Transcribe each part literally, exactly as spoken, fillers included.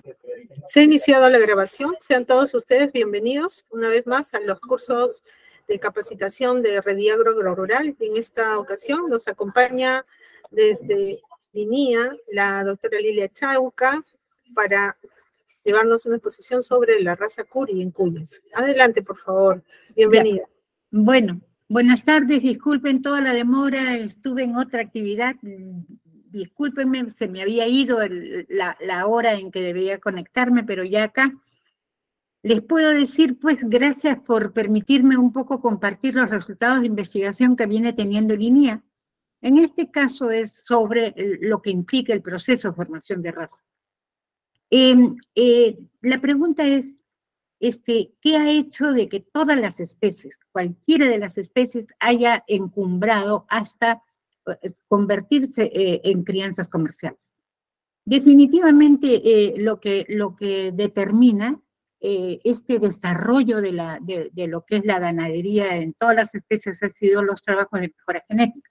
Se ha iniciado la grabación. Sean todos ustedes bienvenidos una vez más a los cursos de capacitación de Rediagro Agrorural. En esta ocasión nos acompaña desde Linia la doctora Lilia Chauca para llevarnos una exposición sobre la raza Curi en Cuyes. Adelante, por favor. Bienvenida. Ya. Bueno, buenas tardes. Disculpen toda la demora. Estuve en otra actividad. Discúlpenme, se me había ido el, la, la hora en que debía conectarme, pero ya acá les puedo decir, pues, gracias por permitirme un poco compartir los resultados de investigación que viene teniendo Linia. En este caso es sobre lo que implica el proceso de formación de razas. Eh, eh, la pregunta es, este, ¿qué ha hecho de que todas las especies, cualquiera de las especies, haya encumbrado hasta convertirse eh, en crianzas comerciales? Definitivamente eh, lo, que, lo que determina eh, este desarrollo de, la, de, de lo que es la ganadería en todas las especies ha sido los trabajos de mejora genética.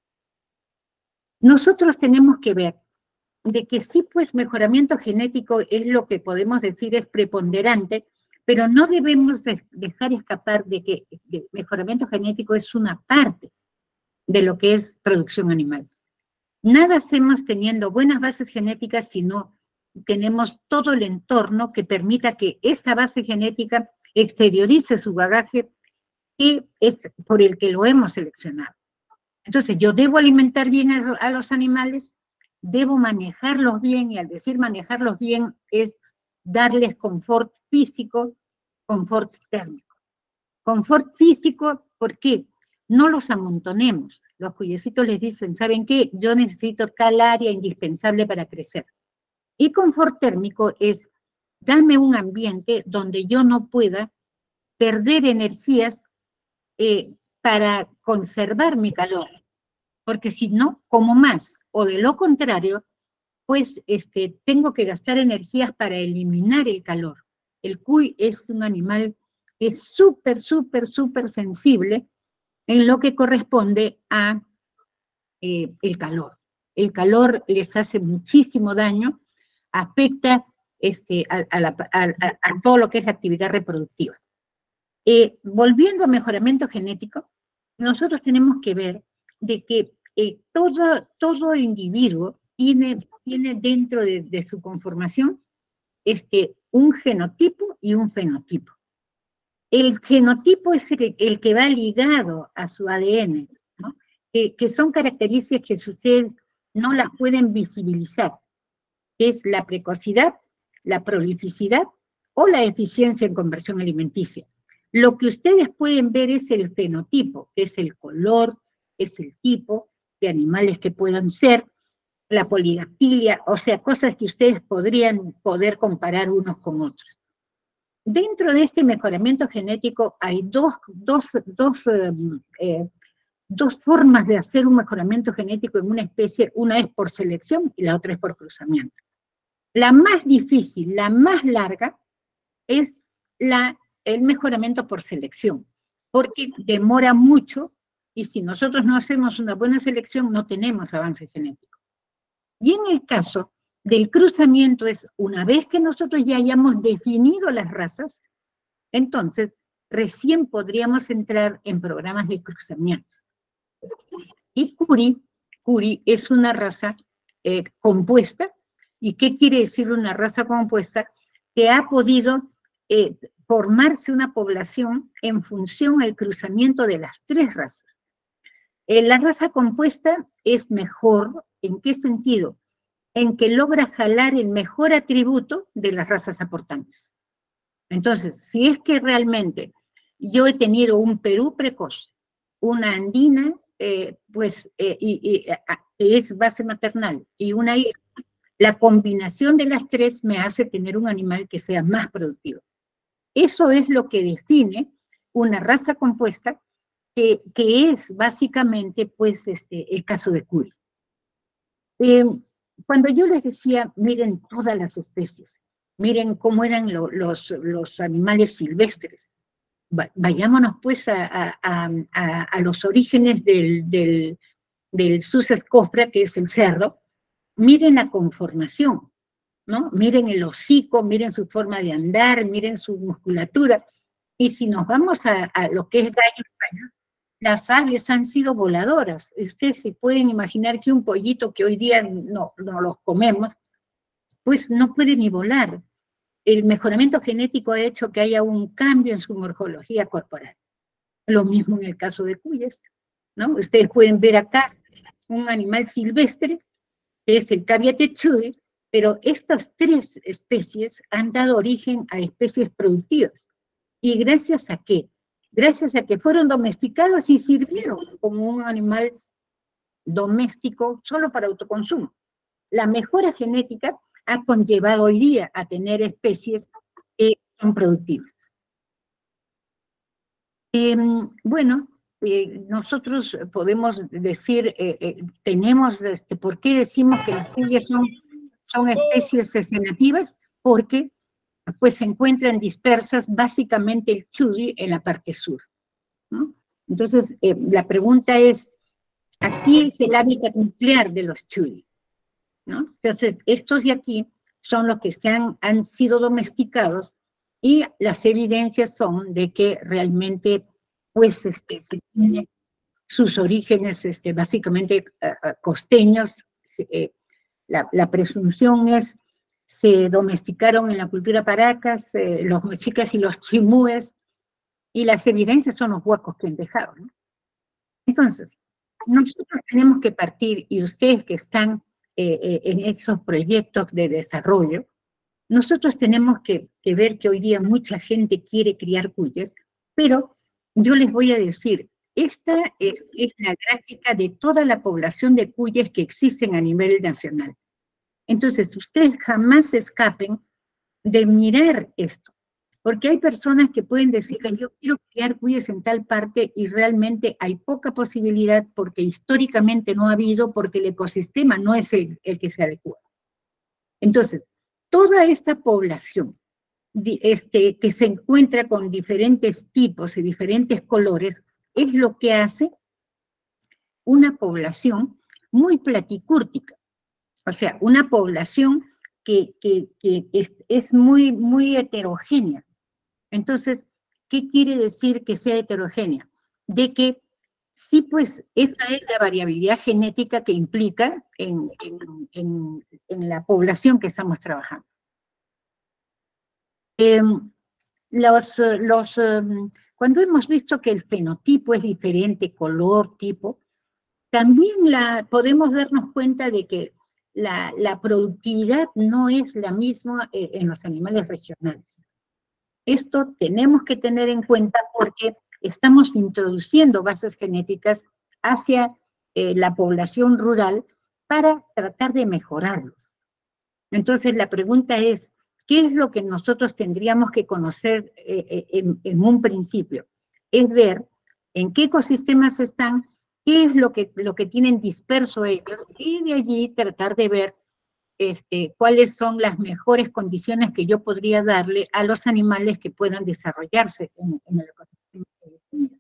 Nosotros tenemos que ver de que sí, pues mejoramiento genético es lo que podemos decir es preponderante, pero no debemos dejar escapar de que el mejoramiento genético es una parte de lo que es producción animal. Nada hacemos teniendo buenas bases genéticas si no tenemos todo el entorno que permita que esa base genética exteriorice su bagaje que es por el que lo hemos seleccionado. Entonces, yo debo alimentar bien a, a los animales, debo manejarlos bien, y al decir manejarlos bien es darles confort físico, confort térmico. Confort físico, ¿por qué? No los amontonemos. Los cuyecitos les dicen, ¿saben qué? Yo necesito tal área indispensable para crecer. Y confort térmico es, dame un ambiente donde yo no pueda perder energías eh, para conservar mi calor. Porque si no, como más, o de lo contrario, pues este, tengo que gastar energías para eliminar el calor. El cuy es un animal que es súper, súper, súper sensible en lo que corresponde a eh, el calor. El calor les hace muchísimo daño, afecta este, a, a, la, a, a todo lo que es la actividad reproductiva. Eh, volviendo a mejoramiento genético, nosotros tenemos que ver de que eh, todo, todo individuo tiene, tiene dentro de, de su conformación este, un genotipo y un fenotipo. El genotipo es el, el que va ligado a su A D N, ¿no? que, que son características que ustedes no las pueden visibilizar, que es la precocidad, la prolificidad o la eficiencia en conversión alimenticia. Lo que ustedes pueden ver es el fenotipo, que es el color, es el tipo de animales que puedan ser, la polidactilia, o sea, cosas que ustedes podrían poder comparar unos con otros. Dentro de este mejoramiento genético hay dos, dos, dos, eh, eh, dos formas de hacer un mejoramiento genético en una especie, una es por selección y la otra es por cruzamiento. La más difícil, la más larga, es la, el mejoramiento por selección, porque demora mucho y si nosotros no hacemos una buena selección no tenemos avance genético. Y en el caso del cruzamiento es, una vez que nosotros ya hayamos definido las razas, entonces recién podríamos entrar en programas de cruzamiento. Y Curi, Curi es una raza eh, compuesta. ¿Y qué quiere decir una raza compuesta? Que ha podido eh, formarse una población en función al cruzamiento de las tres razas. Eh, la raza compuesta es mejor, ¿en qué sentido? En que logra jalar el mejor atributo de las razas aportantes. Entonces, si es que realmente yo he tenido un Perú precoz, una andina, eh, pues, eh, y, y, que es base maternal, y una hija, la combinación de las tres me hace tener un animal que sea más productivo. Eso es lo que define una raza compuesta, que, que es básicamente, pues, este, el caso de Curi. Eh, cuando yo les decía, miren todas las especies, miren cómo eran lo, los, los animales silvestres, vayámonos pues a, a, a, a los orígenes del, del, del Suces cofra, que es el cerdo, miren la conformación, ¿no? Miren el hocico, miren su forma de andar, miren su musculatura. Y si nos vamos a, a lo que es gallo español, las aves han sido voladoras. Ustedes se pueden imaginar que un pollito que hoy día no, no los comemos, pues no puede ni volar. El mejoramiento genético ha hecho que haya un cambio en su morfología corporal. Lo mismo en el caso de cuyes, ¿no? Ustedes pueden ver acá un animal silvestre, que es el cavia techui, pero estas tres especies han dado origen a especies productivas. ¿Y gracias a qué? Gracias a que fueron domesticadas y sirvieron como un animal doméstico solo para autoconsumo. La mejora genética ha conllevado hoy día a tener especies que son productivas. Eh, bueno, eh, nosotros podemos decir, eh, eh, tenemos, este, ¿por qué decimos que las cuyes son, son especies este, nativas? Porque pues se encuentran dispersas básicamente el churi en la parte sur, ¿no? Entonces, eh, la pregunta es, aquí es el hábitat nuclear de los churi, ¿no? Entonces, estos de aquí son los que se han, han sido domesticados y las evidencias son de que realmente, pues, este, se tiene sus orígenes este, básicamente uh, costeños. Eh, la, la presunción es, se domesticaron en la cultura Paracas, eh, los mexicas y los chimúes, y las evidencias son los huecos que han dejado, ¿no? Entonces, nosotros tenemos que partir, y ustedes que están eh, eh, en esos proyectos de desarrollo, nosotros tenemos que, que ver que hoy día mucha gente quiere criar cuyes, pero yo les voy a decir, esta es, es la gráfica de toda la población de cuyes que existen a nivel nacional. Entonces, ustedes jamás se escapen de mirar esto, porque hay personas que pueden decir, yo quiero criar cuyes en tal parte y realmente hay poca posibilidad porque históricamente no ha habido, porque el ecosistema no es el, el que se adecua. Entonces, toda esta población este, que se encuentra con diferentes tipos y diferentes colores es lo que hace una población muy platicúrtica. O sea, una población que, que, que es, es muy, muy heterogénea. Entonces, ¿qué quiere decir que sea heterogénea? De que sí, pues, esa es la variabilidad genética que implica en, en, en, en la población que estamos trabajando. Eh, los, los, um, cuando hemos visto que el fenotipo es diferente, color, tipo, también la, podemos darnos cuenta de que la, la productividad no es la misma eh, en los animales regionales. Esto tenemos que tener en cuenta porque estamos introduciendo bases genéticas hacia eh, la población rural para tratar de mejorarlos. Entonces la pregunta es, ¿qué es lo que nosotros tendríamos que conocer eh, en, en un principio? Es ver en qué ecosistemas están, qué es lo que, lo que tienen disperso ellos, y de allí tratar de ver este, cuáles son las mejores condiciones que yo podría darle a los animales que puedan desarrollarse en, en el ecosistema.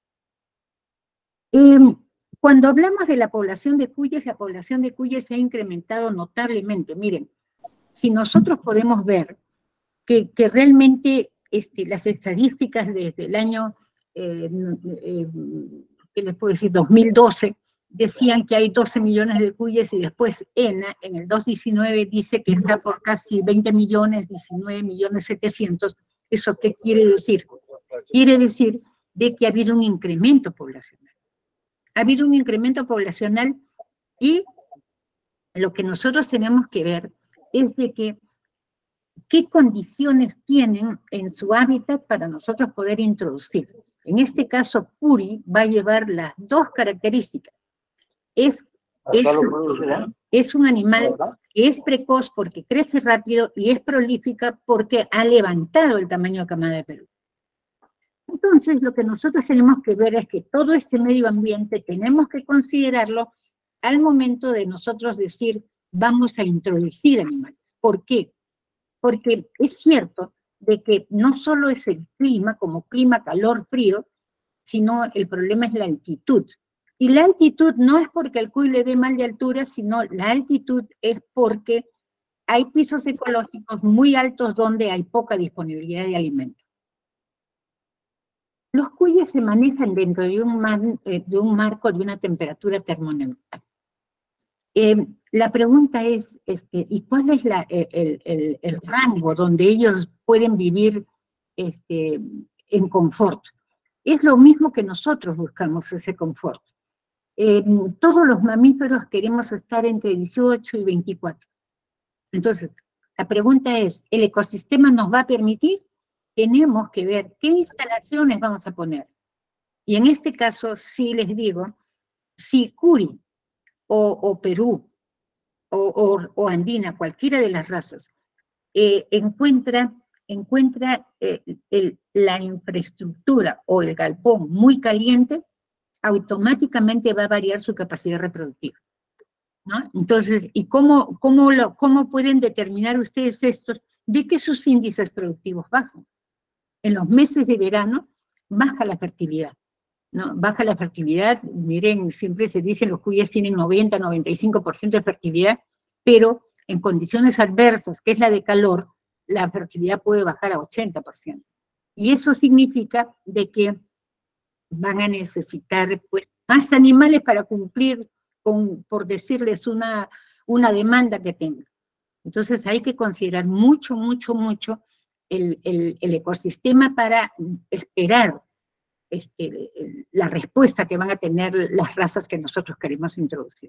Eh, cuando hablamos de la población de cuyes, la población de cuyes se ha incrementado notablemente. Miren, si nosotros podemos ver que, que realmente este, las estadísticas desde el año, eh, eh, ¿qué les puedo decir?, dos mil doce, decían que hay doce millones de cuyes y después ENA en el dos mil diecinueve dice que está por casi veinte millones, diecinueve millones setecientos. ¿Eso qué quiere decir? Quiere decir de que ha habido un incremento poblacional. Ha habido un incremento poblacional y lo que nosotros tenemos que ver es de que qué condiciones tienen en su hábitat para nosotros poder introducir. En este caso, Puri va a llevar las dos características. Es, es, es un animal que es precoz porque crece rápido y es prolífica porque ha levantado el tamaño de camada de Perú. Entonces, lo que nosotros tenemos que ver es que todo este medio ambiente tenemos que considerarlo al momento de nosotros decir, vamos a introducir animales. ¿Por qué? Porque es cierto de que no solo es el clima, como clima, calor, frío, sino el problema es la altitud. Y la altitud no es porque al cuy le dé mal de altura, sino la altitud es porque hay pisos ecológicos muy altos donde hay poca disponibilidad de alimentos. Los cuyes se manejan dentro de un, mar, eh, de un marco de una temperatura termoneutral. Eh, la pregunta es, este, ¿y cuál es la, el, el, el rango donde ellos pueden vivir este, en confort? Es lo mismo que nosotros buscamos ese confort. Eh, todos los mamíferos queremos estar entre dieciocho y veinticuatro. Entonces, la pregunta es, ¿el ecosistema nos va a permitir? Tenemos que ver qué instalaciones vamos a poner. Y en este caso, sí les digo, si Curi o, o Perú o, o, o Andina, cualquiera de las razas, eh, encuentra, encuentra eh, el, la infraestructura o el galpón muy caliente, automáticamente va a variar su capacidad reproductiva, ¿no? Entonces, ¿y cómo, cómo, lo, cómo pueden determinar ustedes esto? De que sus índices productivos bajan. En los meses de verano baja la fertilidad, ¿no? Baja la fertilidad, miren, siempre se dice los cuyes tienen noventa, noventa y cinco por ciento de fertilidad, pero en condiciones adversas, que es la de calor, la fertilidad puede bajar a ochenta por ciento. Y eso significa de que van a necesitar pues más animales para cumplir con, por decirles, una, una demanda que tengan. Entonces hay que considerar mucho, mucho, mucho el, el, el ecosistema para esperar este, la respuesta que van a tener las razas que nosotros queremos introducir.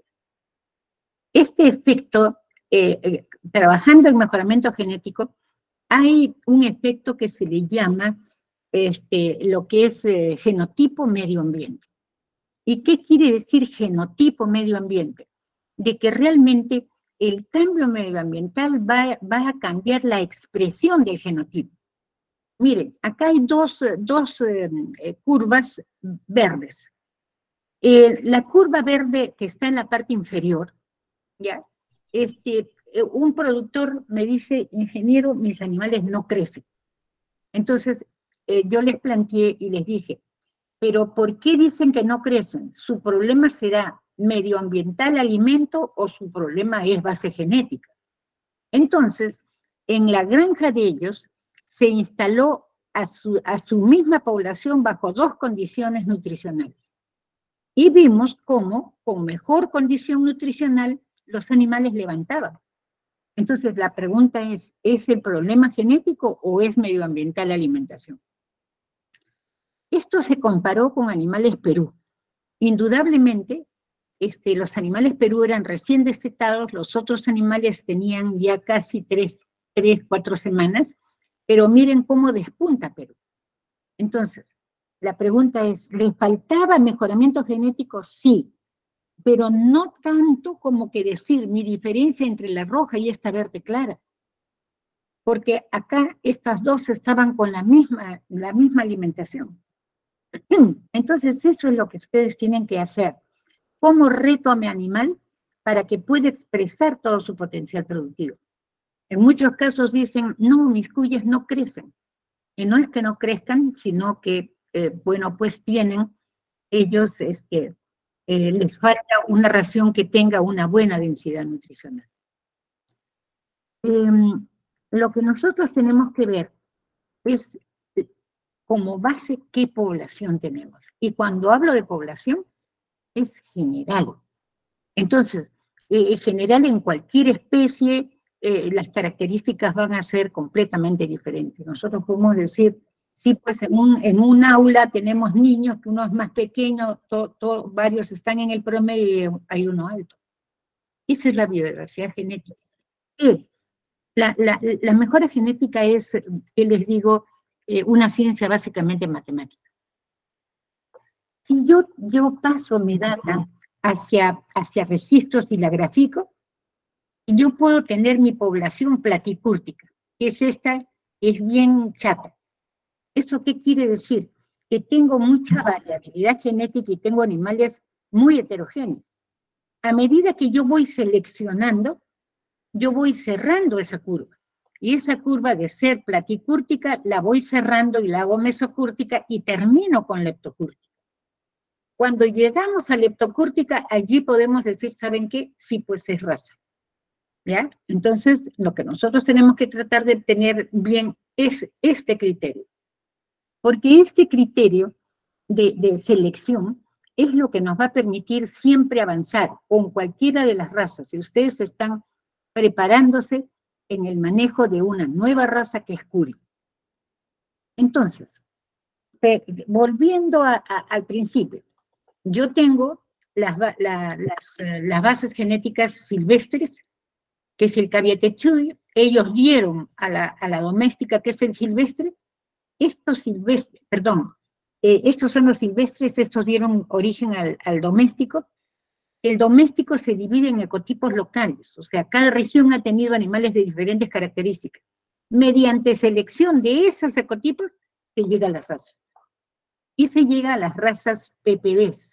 Este efecto, eh, eh, trabajando en mejoramiento genético, hay un efecto que se le llama este, lo que es eh, genotipo medio ambiente. ¿Y qué quiere decir genotipo medio ambiente? De que realmente el cambio medioambiental va, va a cambiar la expresión del genotipo. Miren, acá hay dos, dos eh, curvas verdes. Eh, la curva verde que está en la parte inferior, ¿ya? Este, eh, un productor me dice, ingeniero, mis animales no crecen. Entonces, eh, yo les planteé y les dije, pero ¿por qué dicen que no crecen? ¿Su problema será medioambiental, alimento, o su problema es base genética? Entonces, en la granja de ellos se instaló a su, a su misma población bajo dos condiciones nutricionales. Y vimos cómo, con mejor condición nutricional, los animales levantaban. Entonces, la pregunta es, ¿es el problema genético o es medioambiental alimentación? Esto se comparó con animales Perú. Indudablemente, este, los animales Perú eran recién destetados, los otros animales tenían ya casi tres, tres, cuatro semanas, pero miren cómo despunta Perú. Entonces, la pregunta es, ¿le faltaba mejoramiento genético? Sí, pero no tanto como que decir mi diferencia entre la roja y esta verde clara. Porque acá estas dos estaban con la misma, la misma alimentación. Entonces, eso es lo que ustedes tienen que hacer. ¿Cómo reto a mi animal para que pueda expresar todo su potencial productivo? En muchos casos dicen, no, mis cuyes no crecen. Y no es que no crezcan, sino que, eh, bueno, pues tienen, ellos, este, eh, les falta una ración que tenga una buena densidad nutricional. Eh, lo que nosotros tenemos que ver es como base qué población tenemos. Y cuando hablo de población, es general. Entonces, eh, general en cualquier especie, eh, las características van a ser completamente diferentes. Nosotros podemos decir, sí, pues en un, en un aula tenemos niños, que uno es más pequeño, to, to, varios están en el promedio y hay uno alto. Esa es la biodiversidad genética. Y la, la, la mejora genética es, que les digo, eh, una ciencia básicamente matemática. Si yo, yo paso mi data hacia, hacia registros y la grafico, yo puedo tener mi población platicúrtica, que es esta, que es bien chata. ¿Eso qué quiere decir? Que tengo mucha variabilidad genética y tengo animales muy heterogéneos. A medida que yo voy seleccionando, yo voy cerrando esa curva. Y esa curva de ser platicúrtica la voy cerrando y la hago mesocúrtica y termino con leptocúrtica. Cuando llegamos a leptocúrtica, allí podemos decir, ¿saben qué? Sí, pues es raza. ¿ya? Entonces, lo que nosotros tenemos que tratar de tener bien es este criterio, porque este criterio de, de selección es lo que nos va a permitir siempre avanzar con cualquiera de las razas. Si ustedes están preparándose en el manejo de una nueva raza que es Curi. Entonces, eh, volviendo a, a, al principio, yo tengo las, la, las, uh, las bases genéticas silvestres, que es el Caviatechuy. Ellos dieron a la, a la doméstica, que es el silvestre. Estos silvestres, perdón, eh, estos son los silvestres, estos dieron origen al, al doméstico. El doméstico se divide en ecotipos locales, o sea, cada región ha tenido animales de diferentes características. Mediante selección de esos ecotipos, se llega a las razas. Y se llega a las razas P P Ds.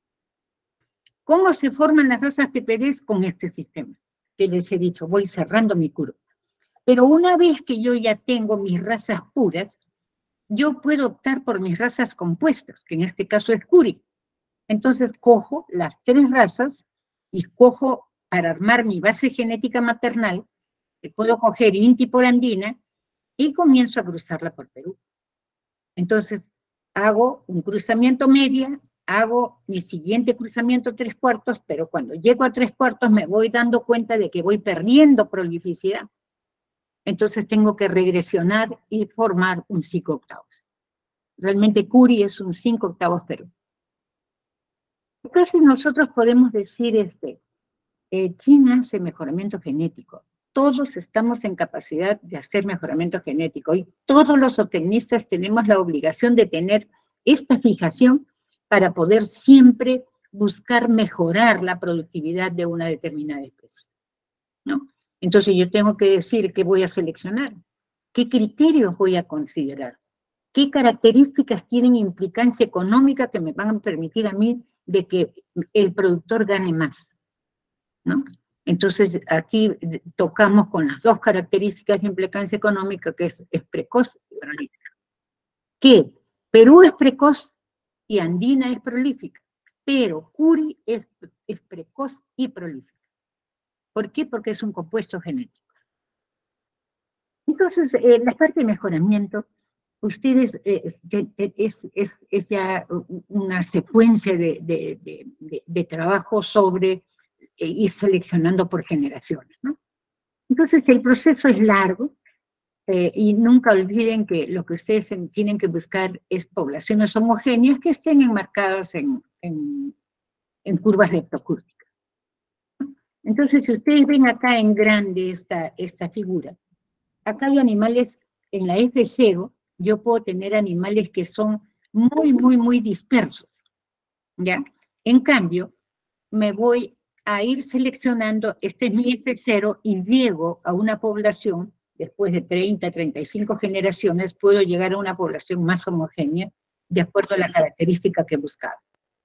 ¿Cómo se forman las razas P P Ds? Con este sistema que les he dicho, voy cerrando mi curva. Pero una vez que yo ya tengo mis razas puras, yo puedo optar por mis razas compuestas, que en este caso es Curi. Entonces cojo las tres razas y cojo para armar mi base genética maternal, que puedo coger Inti por andina, y comienzo a cruzarla por Perú. Entonces hago un cruzamiento media, hago mi siguiente cruzamiento tres cuartos, pero cuando llego a tres cuartos me voy dando cuenta de que voy perdiendo prolificidad. Entonces tengo que regresionar y formar un cinco octavos. Realmente Curi es un cinco octavos Perú. Entonces nosotros podemos decir, este, eh, ¿quién hace mejoramiento genético? Todos estamos en capacidad de hacer mejoramiento genético y todos los zootecnistas tenemos la obligación de tener esta fijación para poder siempre buscar mejorar la productividad de una determinada especie, ¿no? Entonces yo tengo que decir qué voy a seleccionar, qué criterios voy a considerar, qué características tienen implicancia económica que me van a permitir a mí de que el productor gane más, ¿no? Entonces aquí tocamos con las dos características de implicancia económica, que es, es precoz y prolífica. Que Perú es precoz y andina es prolífica, pero Curi es, es precoz y prolífica. ¿Por qué? Porque es un compuesto genético. Entonces, eh, la parte de mejoramiento, ustedes, eh, es, es, es ya una secuencia de, de, de, de, de trabajo sobre eh, ir seleccionando por generaciones, ¿no? Entonces, el proceso es largo, eh, y nunca olviden que lo que ustedes en, tienen que buscar es poblaciones homogéneas que estén enmarcadas en, en, en curvas leptocúrticas. Entonces, si ustedes ven acá en grande esta, esta figura, acá hay animales en la F cero, yo puedo tener animales que son muy, muy, muy dispersos, ¿ya? En cambio, me voy a ir seleccionando, este es mi F cero, y llego a una población, después de treinta, treinta y cinco generaciones, puedo llegar a una población más homogénea, de acuerdo a la característica que buscaba.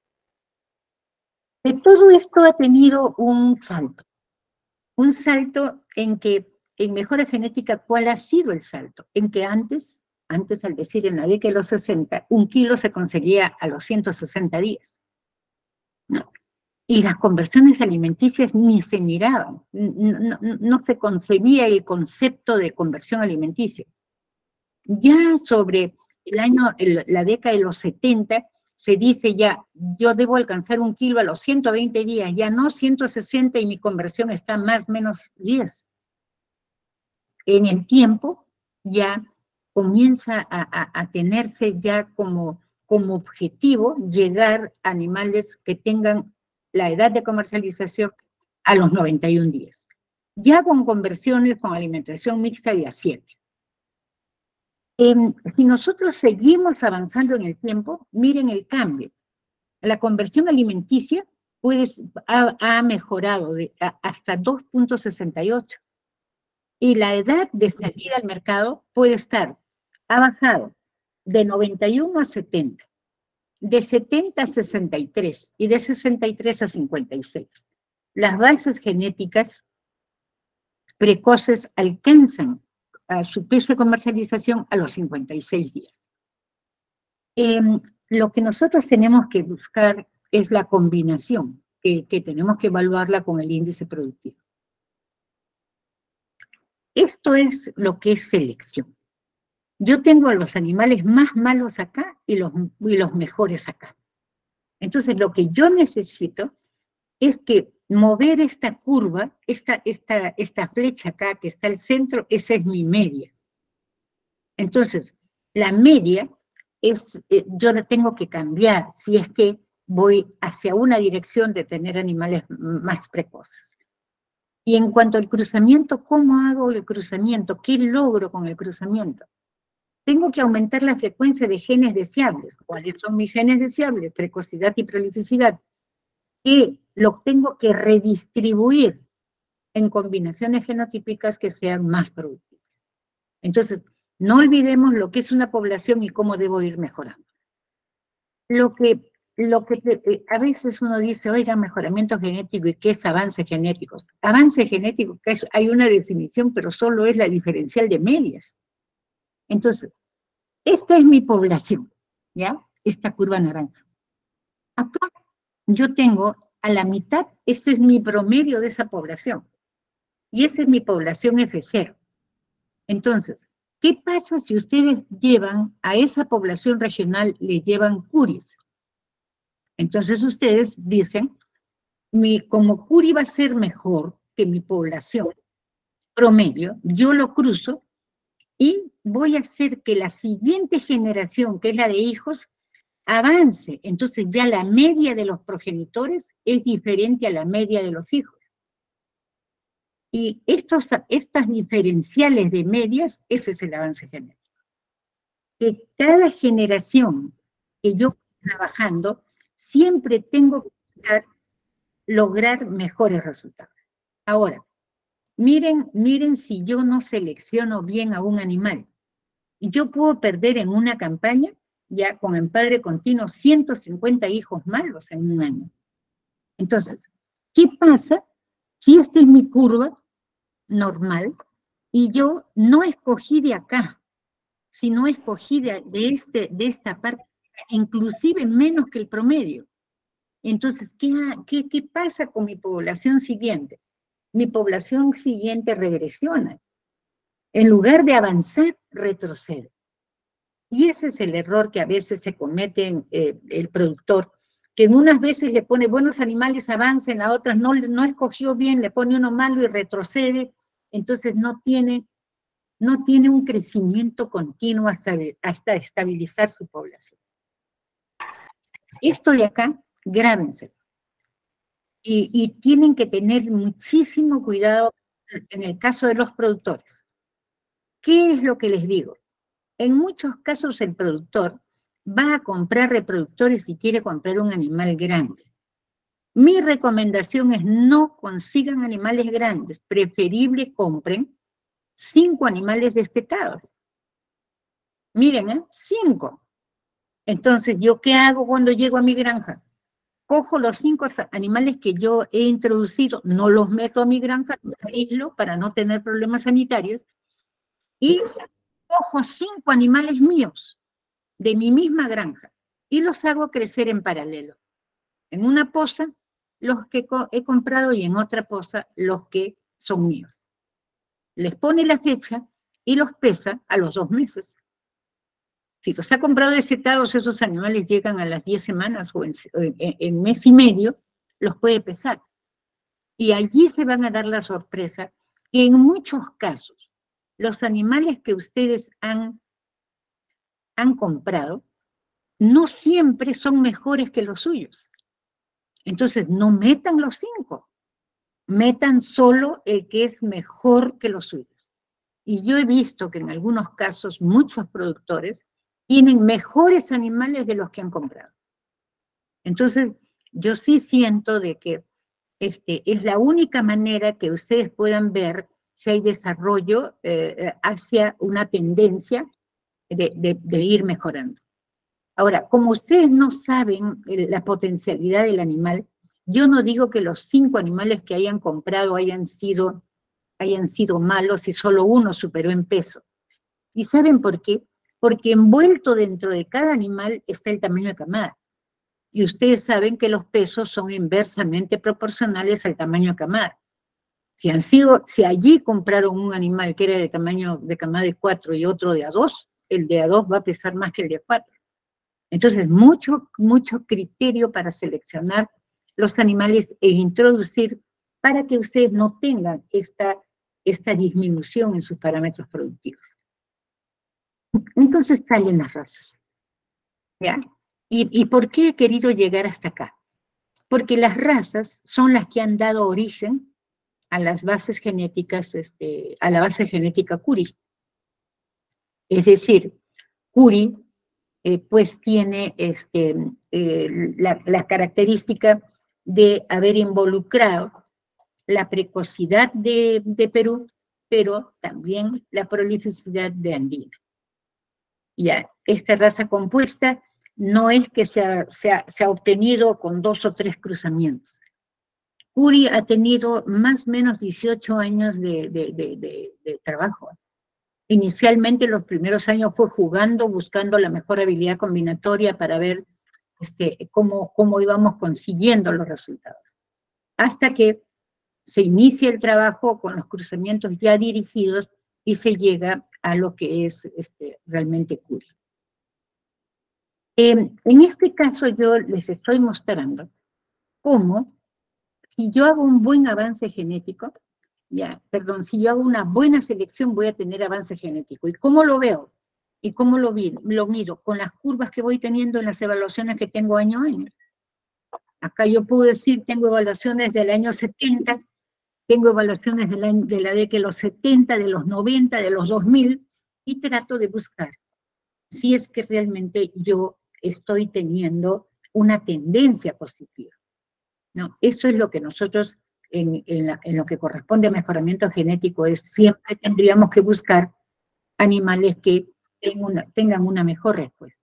De todo esto ha tenido un salto, un salto en que, en mejora genética, ¿cuál ha sido el salto? En que antes, antes al decir en la década de los sesenta, un kilo se conseguía a los ciento sesenta días, ¿no? Y las conversiones alimenticias ni se miraban, no, no, no se concebía el concepto de conversión alimenticia. Ya sobre el año, el, la década de los setenta, se dice ya, yo debo alcanzar un kilo a los ciento veinte días, ya no ciento sesenta, y mi conversión está más o menos diez. En el tiempo ya comienza a, a, a tenerse ya como, como objetivo llegar a animales que tengan la edad de comercialización a los noventa y un días. Ya con conversiones con alimentación mixta de a siete. Eh, si nosotros seguimos avanzando en el tiempo, miren el cambio. La conversión alimenticia puede, ha, ha mejorado de, a, hasta dos punto sesenta y ocho. Y la edad de salir al mercado puede estar, ha bajado de noventa y uno a setenta, de setenta a sesenta y tres y de sesenta y tres a cincuenta y seis. Las bases genéticas precoces alcanzan a su peso de comercialización a los cincuenta y seis días. Eh, lo que nosotros tenemos que buscar es la combinación, que, que tenemos que evaluarla con el índice productivo. esto es lo que es selección. Yo tengo a los animales más malos acá y los, y los mejores acá. Entonces, lo que yo necesito es que mover esta curva, esta, esta, esta flecha acá que está al centro, esa es mi media. Entonces, la media es, eh, yo la tengo que cambiar si es que voy hacia una dirección de tener animales más precoces. Y en cuanto al cruzamiento, ¿cómo hago el cruzamiento? ¿Qué logro con el cruzamiento? Tengo que aumentar la frecuencia de genes deseables. ¿Cuáles son mis genes deseables? Precocidad y prolificidad. Que lo tengo que redistribuir en combinaciones genotípicas que sean más productivas. Entonces, no olvidemos lo que es una población y cómo debo ir mejorando. Lo que, lo que eh, a veces uno dice, oiga, mejoramiento genético, ¿y qué es avance genético? Avance genético, que es, hay una definición, pero solo es la diferencial de medias. Entonces, esta es mi población, ¿ya? Esta curva naranja. Acá yo tengo a la mitad, ese es mi promedio de esa población. Y esa es mi población F cero. Entonces, ¿qué pasa si ustedes llevan a esa población regional, le llevan curis? Entonces ustedes dicen, mi, como curi va a ser mejor que mi población promedio, yo lo cruzo y voy a hacer que la siguiente generación, que es la de hijos, avance. Entonces ya la media de los progenitores es diferente a la media de los hijos. Y estos, estas diferenciales de medias, ese es el avance genético. Que cada generación que yo estoy trabajando, siempre tengo que buscar lograr mejores resultados. Ahora, miren, miren si yo no selecciono bien a un animal. Yo puedo perder en una campaña, ya con empadre continuo, ciento cincuenta hijos malos en un año. Entonces, ¿qué pasa si esta es mi curva normal y yo no escogí de acá, sino escogí de, de, este, de esta parte, inclusive menos que el promedio? Entonces, ¿qué, qué, qué pasa con mi población siguiente? Mi población siguiente regresiona. En lugar de avanzar, retrocede. Y ese es el error que a veces se comete en, eh, el productor, que en unas veces le pone buenos animales, avanza, en las otras no, no escogió bien, le pone uno malo y retrocede, entonces no tiene, no tiene un crecimiento continuo hasta, de, hasta estabilizar su población. Esto de acá, grábense. Y, y tienen que tener muchísimo cuidado en el caso de los productores. ¿Qué es lo que les digo? En muchos casos el productor va a comprar reproductores si quiere comprar un animal grande. Mi recomendación es no consigan animales grandes, preferible compren cinco animales destetados. Miren, ¿eh? Cinco. Entonces, ¿yo qué hago cuando llego a mi granja? Cojo los cinco animales que yo he introducido, no los meto a mi granja, los aíslo para no tener problemas sanitarios, y cojo cinco animales míos, de mi misma granja, y los hago crecer en paralelo. En una poza, los que he comprado, y en otra poza, los que son míos. Les pone la fecha y los pesa a los dos meses. Si los ha comprado desetados, esos animales llegan a las diez semanas o en, en, en mes y medio, los puede pesar. Y allí se van a dar la sorpresa que en muchos casos, los animales que ustedes han, han comprado, no siempre son mejores que los suyos. Entonces, no metan los cinco, metan solo el que es mejor que los suyos. Y yo he visto que en algunos casos muchos productores tienen mejores animales de los que han comprado. Entonces, yo sí siento de que este, es la única manera que ustedes puedan ver si hay desarrollo eh, hacia una tendencia de, de, de ir mejorando. Ahora, como ustedes no saben la potencialidad del animal, yo no digo que los cinco animales que hayan comprado hayan sido, hayan sido malos y solo uno superó en peso. ¿Y saben por qué? Porque envuelto dentro de cada animal está el tamaño de camada. Y ustedes saben que los pesos son inversamente proporcionales al tamaño de camada. Si han sido, si allí compraron un animal que era de tamaño de camada de cuatro y otro de A dos, el de A dos va a pesar más que el de A cuatro. Entonces, mucho, mucho criterio para seleccionar los animales e introducir para que ustedes no tengan esta, esta disminución en sus parámetros productivos. Entonces salen las razas, ¿ya? ¿Y, y por qué he querido llegar hasta acá? Porque las razas son las que han dado origen a las bases genéticas, este, a la base genética Curie. Es decir, Curie, eh, pues tiene este, eh, la, la característica de haber involucrado la precocidad de, de Perú, pero también la prolificidad de Andina. Ya, esta raza compuesta no es que se ha, se ha, se ha obtenido con dos o tres cruzamientos. Curie ha tenido más o menos dieciocho años de, de, de, de, de trabajo. Inicialmente los primeros años fue jugando, buscando la mejor habilidad combinatoria para ver este, cómo, cómo íbamos consiguiendo los resultados. Hasta que se inicia el trabajo con los cruzamientos ya dirigidos y se llega a lo que es este, realmente Curie. Eh, en este caso yo les estoy mostrando cómo, si yo hago un buen avance genético, ya, perdón, si yo hago una buena selección voy a tener avance genético. ¿Y cómo lo veo? ¿Y cómo lo, vi, lo miro? Con las curvas que voy teniendo en las evaluaciones que tengo año a año. Acá yo puedo decir, tengo evaluaciones del año setenta, tengo evaluaciones de la, de la década de los setenta, de los noventa, de los dos mil, y trato de buscar si es que realmente yo estoy teniendo una tendencia positiva, ¿no? Eso es lo que nosotros, en, en, la, en lo que corresponde a mejoramiento genético, es siempre tendríamos que buscar animales que tengan una, tengan una mejor respuesta.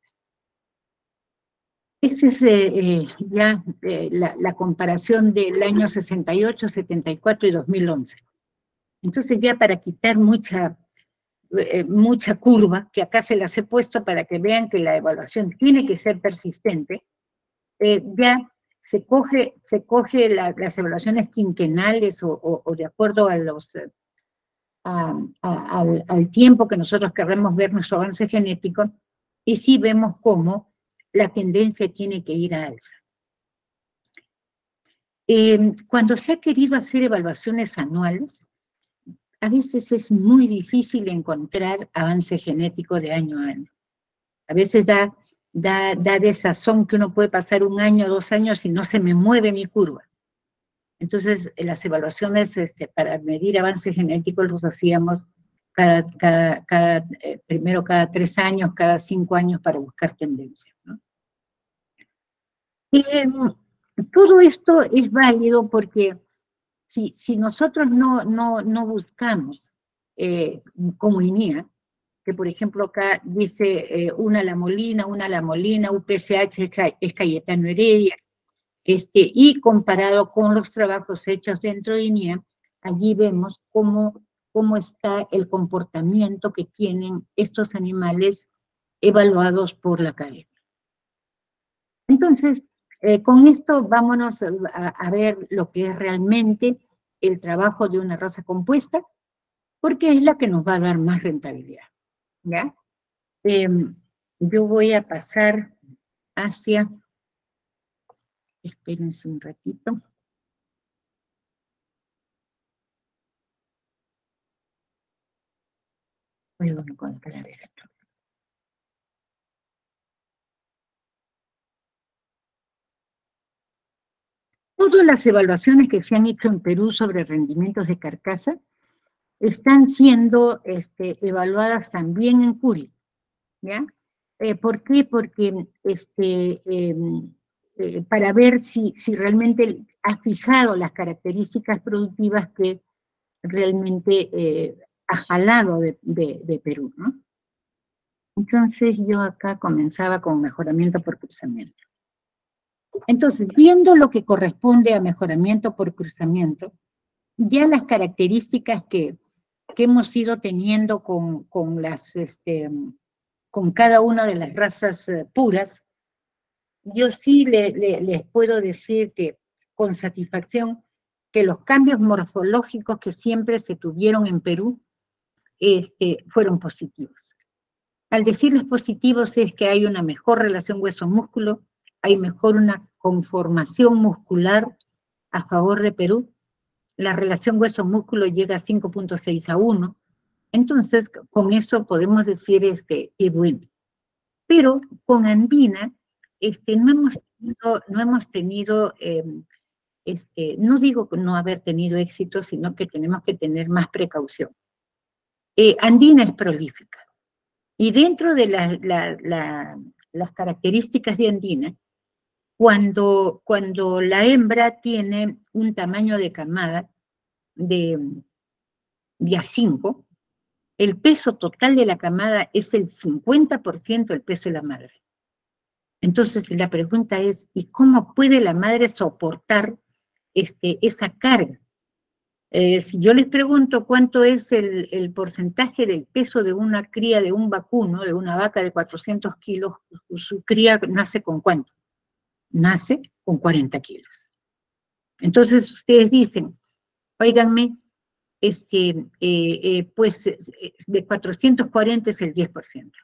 Esa es eh, eh, ya eh, la, la comparación del año sesenta y ocho, setenta y cuatro y dos mil once. Entonces ya para quitar mucha, eh, mucha curva, que acá se las he puesto para que vean que la evaluación tiene que ser persistente, eh, ya se coge, se coge la, las evaluaciones quinquenales o, o, o de acuerdo a los, a, a, al, al tiempo que nosotros queremos ver nuestro avance genético, y sí vemos cómo la tendencia tiene que ir a alza. Eh, cuando se ha querido hacer evaluaciones anuales, a veces es muy difícil encontrar avance genético de año a año. A veces da, da, da desazón que uno puede pasar un año, dos años y no se me mueve mi curva. Entonces, las evaluaciones este, para medir avance genético los hacíamos cada, cada, cada eh, primero cada tres años, cada cinco años para buscar tendencias, ¿no? Y eh, todo esto es válido porque si, si nosotros no, no, no buscamos eh, como I N I A, que por ejemplo acá dice eh, una La Molina, una La Molina, U P C H es Cayetano Heredia, este, y comparado con los trabajos hechos dentro de I N I A, allí vemos cómo, cómo está el comportamiento que tienen estos animales evaluados por la academia. Entonces, eh, con esto vámonos a, a ver lo que es realmente el trabajo de una raza compuesta, porque es la que nos va a dar más rentabilidad, ¿ya? Eh, yo voy a pasar hacia, espérense un ratito. Puedo encontrar esto. Todas las evaluaciones que se han hecho en Perú sobre rendimientos de carcasa están siendo este, evaluadas también en Curie, ¿ya? Eh, ¿Por qué? Porque este, eh, eh, para ver si, si realmente ha fijado las características productivas que realmente eh, ha jalado de, de, de Perú, ¿no? Entonces yo acá comenzaba con mejoramiento por cruzamiento. Entonces, viendo lo que corresponde a mejoramiento por cruzamiento, ya las características que, que hemos ido teniendo con, con, las, este, con cada una de las razas uh, puras, yo sí le, le, les puedo decir que con satisfacción que los cambios morfológicos que siempre se tuvieron en Perú este, fueron positivos. Al decirles positivos es que hay una mejor relación hueso-músculo, hay mejor una conformación muscular a favor de Perú, la relación hueso-músculo llega a cinco punto seis a uno, entonces con eso podemos decir este, que bueno. Pero con Andina este, no hemos tenido, no, hemos tenido eh, este, no digo no haber tenido éxito, sino que tenemos que tener más precaución. Eh, Andina es prolífica, y dentro de la, la, la, las características de Andina, cuando, cuando la hembra tiene un tamaño de camada de, de A cinco, el peso total de la camada es el cincuenta por ciento del peso de la madre. Entonces la pregunta es, ¿y cómo puede la madre soportar este, esa carga? Eh, si yo les pregunto cuánto es el, el porcentaje del peso de una cría de un vacuno, de una vaca de cuatrocientos kilos, su cría nace con ¿cuánto? Nace con cuarenta kilos. Entonces ustedes dicen, óiganme, este, eh, eh, pues de cuatrocientos cuarenta es el diez por ciento.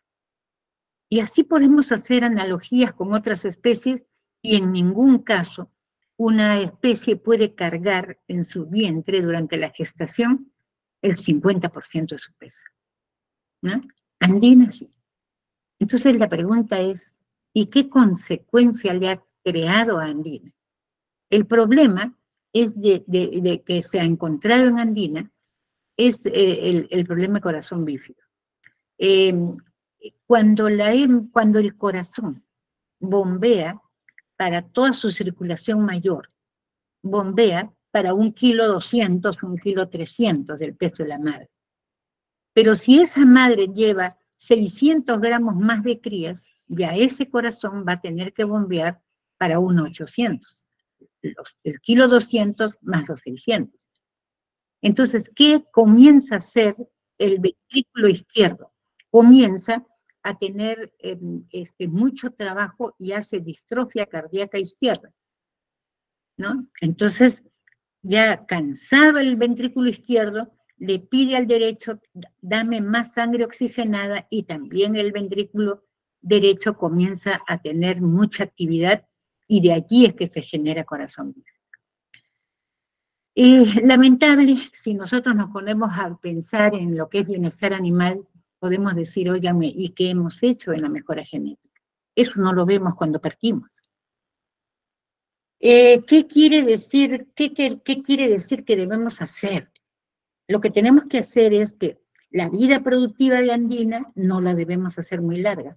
Y así podemos hacer analogías con otras especies, y en ningún caso una especie puede cargar en su vientre durante la gestación el cincuenta por ciento de su peso, ¿no? Andina sí. Entonces la pregunta es, ¿y qué consecuencia le ha creado a Andina? El problema es de, de, de que se ha encontrado en Andina, es eh, el, el problema de corazón bífido. Eh, cuando, la, cuando el corazón bombea para toda su circulación mayor, bombea para un kilo doscientos, un kilo trescientos del peso de la madre. Pero si esa madre lleva seiscientos gramos más de crías, ya ese corazón va a tener que bombear para un ochocientos. Los, el kilo doscientos más los seiscientos. Entonces, ¿qué comienza a hacer el ventrículo izquierdo? Comienza a tener eh, este, mucho trabajo y hace distrofia cardíaca izquierda, ¿no? Entonces, ya cansado el ventrículo izquierdo, le pide al derecho, dame más sangre oxigenada, y también el ventrículo derecho comienza a tener mucha actividad, y de allí es que se genera corazón bífido. Eh, lamentable, si nosotros nos ponemos a pensar en lo que es bienestar animal, podemos decir, óigame, ¿y qué hemos hecho en la mejora genética? Eso no lo vemos cuando partimos. Eh, ¿qué quiere decir, qué, qué, qué quiere decir que debemos hacer? Lo que tenemos que hacer es que la vida productiva de Andina no la debemos hacer muy larga.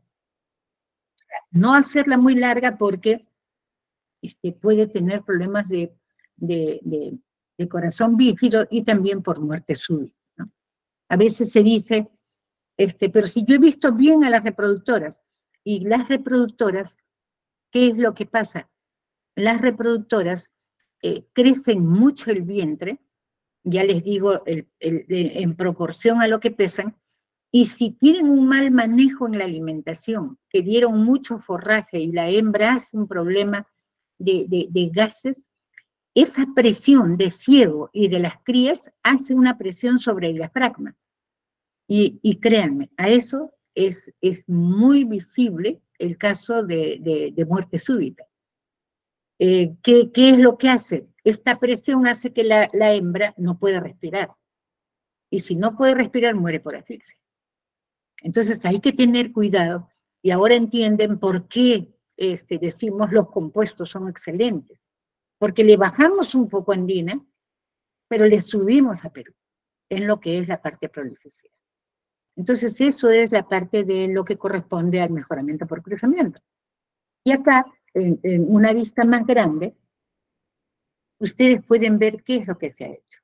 No hacerla muy larga porque este, puede tener problemas de, de, de, de corazón bífido, y también por muerte súbita, ¿no? A veces se dice, este, pero si yo he visto bien a las reproductoras, y las reproductoras, ¿qué es lo que pasa? Las reproductoras eh, crecen mucho el vientre, ya les digo, el, el, el, en proporción a lo que pesan, y si tienen un mal manejo en la alimentación, que dieron mucho forraje y la hembra hace un problema de, de, de gases, esa presión de ciego y de las crías hace una presión sobre el diafragma. Y, y créanme, a eso es, es muy visible el caso de, de, de muerte súbita. Eh, ¿qué, ¿Qué es lo que hace? Esta presión hace que la, la hembra no pueda respirar. Y si no puede respirar, muere por asfixia. Entonces hay que tener cuidado, y ahora entienden por qué este, decimos los compuestos son excelentes. Porque le bajamos un poco a Andina, pero le subimos a Perú, en lo que es la parte prolificidad. Entonces eso es la parte de lo que corresponde al mejoramiento por cruzamiento. Y acá, en, en una vista más grande, ustedes pueden ver qué es lo que se ha hecho.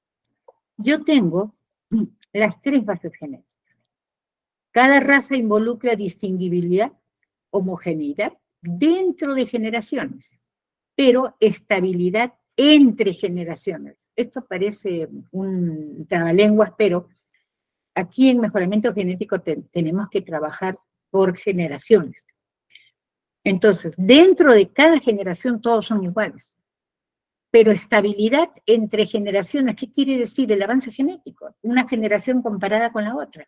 Yo tengo las tres bases genéticas. Cada raza involucra distinguibilidad, homogeneidad dentro de generaciones, pero estabilidad entre generaciones. Esto parece un trabalenguas, pero aquí en mejoramiento genético te, tenemos que trabajar por generaciones. Entonces, dentro de cada generación todos son iguales. pero estabilidad entre generaciones. ¿Qué quiere decir el avance genético? Una generación comparada con la otra.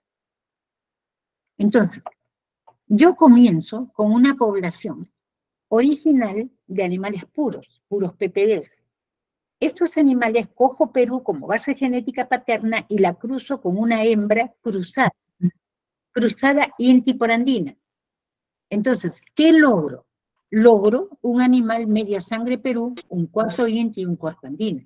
Entonces, yo comienzo con una población original de animales puros, puros P P Ds. Estos animales cojo Perú como base genética paterna y la cruzo con una hembra cruzada, cruzada inti-porandina. Entonces, ¿qué logro? Logro un animal media sangre Perú, un cuarto inti y un cuarto andina.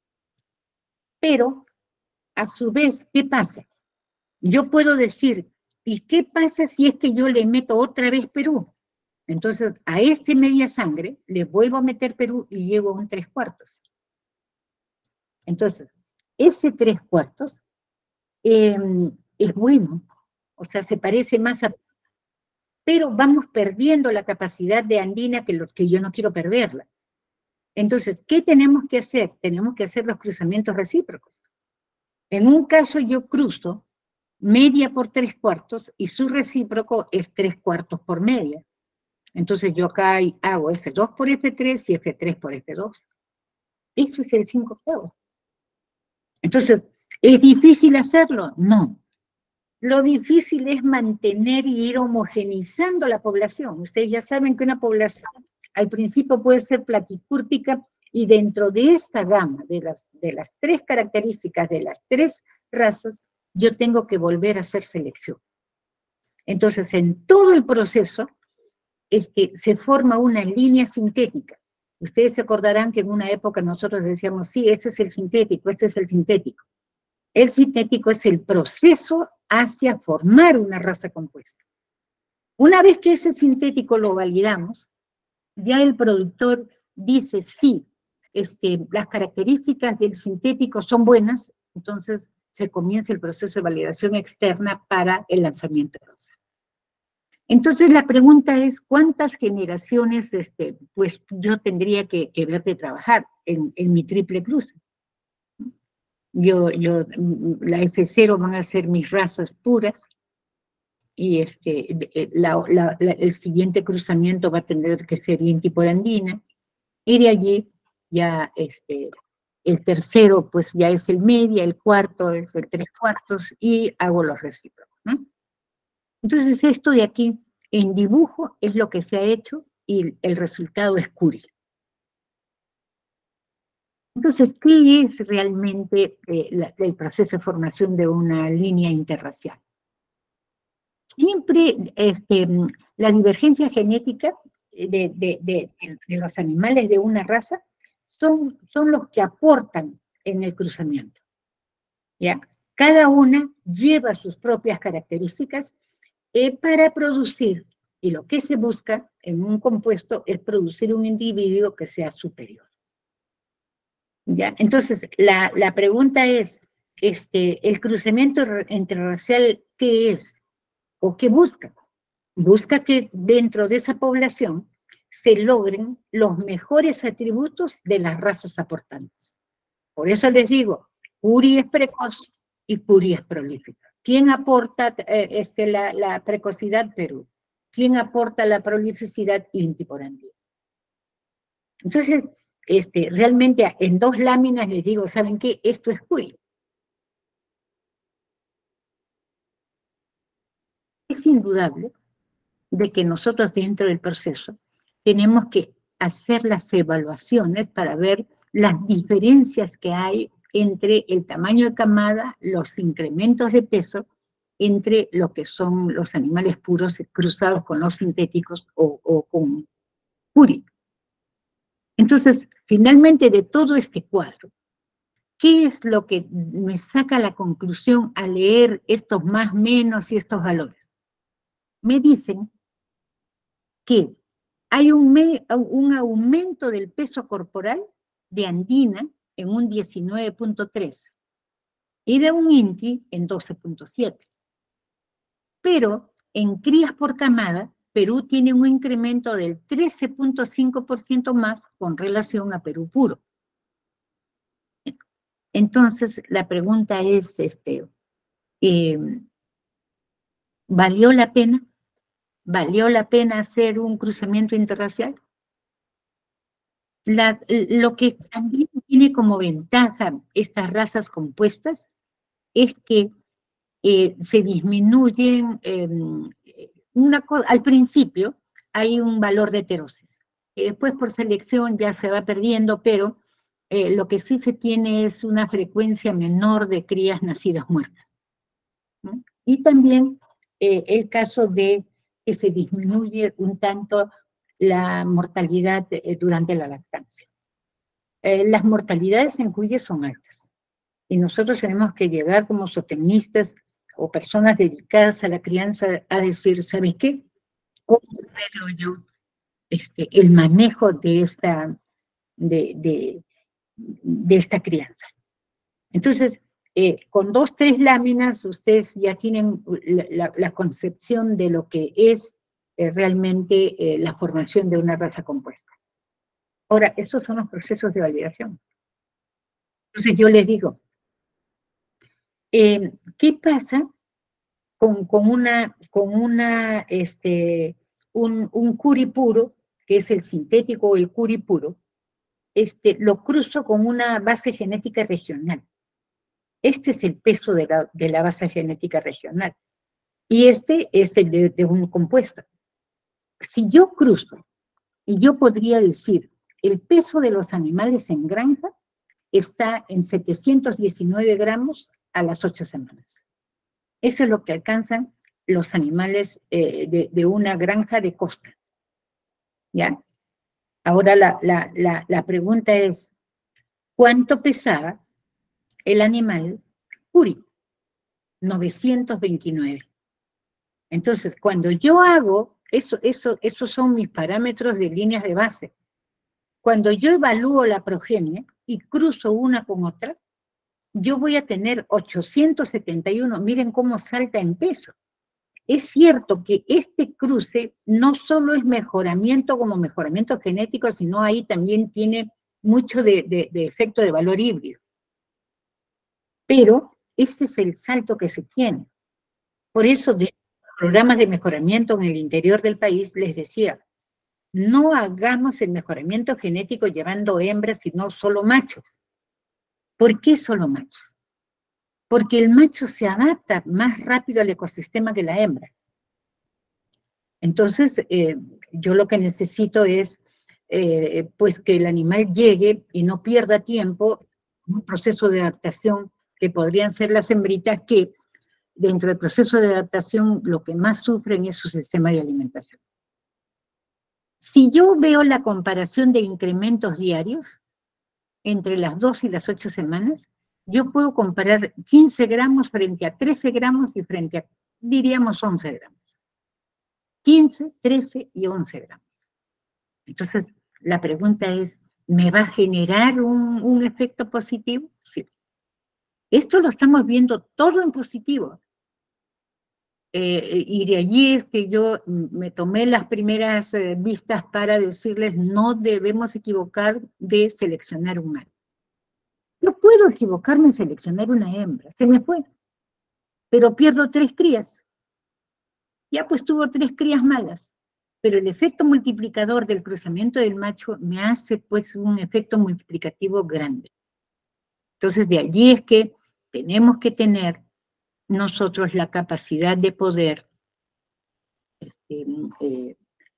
Pero, a su vez, ¿qué pasa? Yo puedo decir, ¿y qué pasa si es que yo le meto otra vez Perú? Entonces, a este media sangre le vuelvo a meter Perú y llego a un tres cuartos. Entonces, ese tres cuartos eh, es bueno, o sea, se parece más a... Pero vamos perdiendo la capacidad de andina que, lo, que yo no quiero perderla. Entonces, ¿qué tenemos que hacer? Tenemos que hacer los cruzamientos recíprocos. En un caso yo cruzo media por tres cuartos y su recíproco es tres cuartos por media. Entonces yo acá hago F dos por F tres y F tres por F dos. Eso es el cinco octavos. Entonces, ¿es difícil hacerlo? No. Lo difícil es mantener y ir homogenizando la población. Ustedes ya saben que una población al principio puede ser platicúrtica y dentro de esta gama, de las, de las tres características de las tres razas, yo tengo que volver a hacer selección. Entonces, en todo el proceso, este, se forma una línea sintética. Ustedes se acordarán que en una época nosotros decíamos, sí, ese es el sintético, ese es el sintético. El sintético es el proceso hacia formar una raza compuesta. Una vez que ese sintético lo validamos, ya el productor dice, sí, este, las características del sintético son buenas, entonces se comienza el proceso de validación externa para el lanzamiento de raza. Entonces la pregunta es, ¿cuántas generaciones este, pues, yo tendría que, que ver de trabajar en, en mi triple cruce? Yo, yo, la F cero van a ser mis razas puras, y este, la, la, la, el siguiente cruzamiento va a tener que ser inti-porandina, y de allí ya este, el tercero pues ya es el media, el cuarto es el tres cuartos, y hago los recíprocos, ¿no? Entonces esto de aquí, en dibujo, es lo que se ha hecho, y el resultado es Curie. Entonces, ¿qué es realmente eh, la, el proceso de formación de una línea interracial? Siempre este, la divergencia genética de, de, de, de los animales de una raza son, son los que aportan en el cruzamiento. ¿Ya? Cada una lleva sus propias características eh, para producir, y lo que se busca en un compuesto es producir un individuo que sea superior. ¿Ya? Entonces, la, la pregunta es, este, ¿el cruzamiento interracial qué es? ¿O qué busca? Busca que dentro de esa población se logren los mejores atributos de las razas aportantes. Por eso les digo, Curie es precoz y Curie es prolífica. ¿Quién aporta eh, este, la, la precocidad? Perú. ¿Quién aporta la prolificidad? Inti-porandina. Entonces, este, realmente en dos láminas les digo, ¿saben qué? Esto es Curie. Es indudable de que nosotros dentro del proceso tenemos que hacer las evaluaciones para ver las diferencias que hay entre el tamaño de camada, los incrementos de peso, entre lo que son los animales puros cruzados con los sintéticos o, o con Curie. Entonces, finalmente de todo este cuadro, ¿qué es lo que me saca la conclusión al leer estos más, menos y estos valores? Me dicen que hay un, me, un aumento del peso corporal de andina en un diecinueve punto tres y de un inti en doce punto siete. Pero en crías por camada, Perú tiene un incremento del trece punto cinco por ciento más con relación a Perú puro. Entonces, la pregunta es, este, eh, ¿valió la pena? ¿Valió la pena hacer un cruzamiento interracial? La, lo que también tiene como ventaja estas razas compuestas es que eh, se disminuyen, eh, una al principio hay un valor de heterosis, y después por selección ya se va perdiendo, pero eh, lo que sí se tiene es una frecuencia menor de crías nacidas muertas, ¿no? Y también eh, el caso de que se disminuye un tanto la mortalidad eh, durante la lactancia. Eh, las mortalidades en cuyes son altas, y nosotros tenemos que llegar como zootecnistas o personas dedicadas a la crianza a decir, ¿sabe qué? ¿Cómo creo yo este, el manejo de esta, de, de, de esta crianza? Entonces, eh, con dos, tres láminas, ustedes ya tienen la, la, la concepción de lo que es eh, realmente eh, la formación de una raza compuesta. Ahora, esos son los procesos de validación. Entonces, yo les digo, eh, ¿qué pasa con, con una, con una, este, un, un curi puro, que es el sintético o el curi puro, este, lo cruzo con una base genética regional? Este es el peso de la, de la base genética regional. Y este es el de, de un compuesto. Si yo cruzo, y yo podría decir, el peso de los animales en granja está en setecientos diecinueve gramos a las ocho semanas. Eso es lo que alcanzan los animales eh, de, de una granja de costa. ¿Ya? Ahora la, la, la, la pregunta es, ¿cuánto pesaba el animal puri? novecientos veintinueve. Entonces, cuando yo hago, eso, eso, esos son mis parámetros de líneas de base. Cuando yo evalúo la progenie y cruzo una con otra, yo voy a tener ochocientos setenta y uno. Miren cómo salta en peso. Es cierto que este cruce no solo es mejoramiento como mejoramiento genético, sino ahí también tiene mucho de, de, de efecto de valor híbrido. Pero ese es el salto que se tiene. Por eso, de programas de mejoramiento en el interior del país, les decía, no hagamos el mejoramiento genético llevando hembras, sino solo machos. ¿Por qué solo machos? Porque el macho se adapta más rápido al ecosistema que la hembra. Entonces, eh, yo lo que necesito es, eh, pues, que el animal llegue y no pierda tiempo en un proceso de adaptación que podrían ser las hembritas que, dentro del proceso de adaptación, lo que más sufren es su sistema de alimentación. Si yo veo la comparación de incrementos diarios entre las dos y las ocho semanas, yo puedo comparar quince gramos frente a trece gramos y frente a, diríamos, once gramos. quince, trece y once gramos. Entonces, la pregunta es, ¿me va a generar un, un efecto positivo? Sí. Esto lo estamos viendo todo en positivo. Eh, y de allí es que yo me tomé las primeras eh, vistas para decirles, no debemos equivocar de seleccionar un macho. No puedo equivocarme en seleccionar una hembra, se me fue, pero pierdo tres crías. Ya pues tuvo tres crías malas, pero el efecto multiplicador del cruzamiento del macho me hace pues un efecto multiplicativo grande. Entonces de allí es que tenemos que tener nosotros la capacidad de poder este, eh,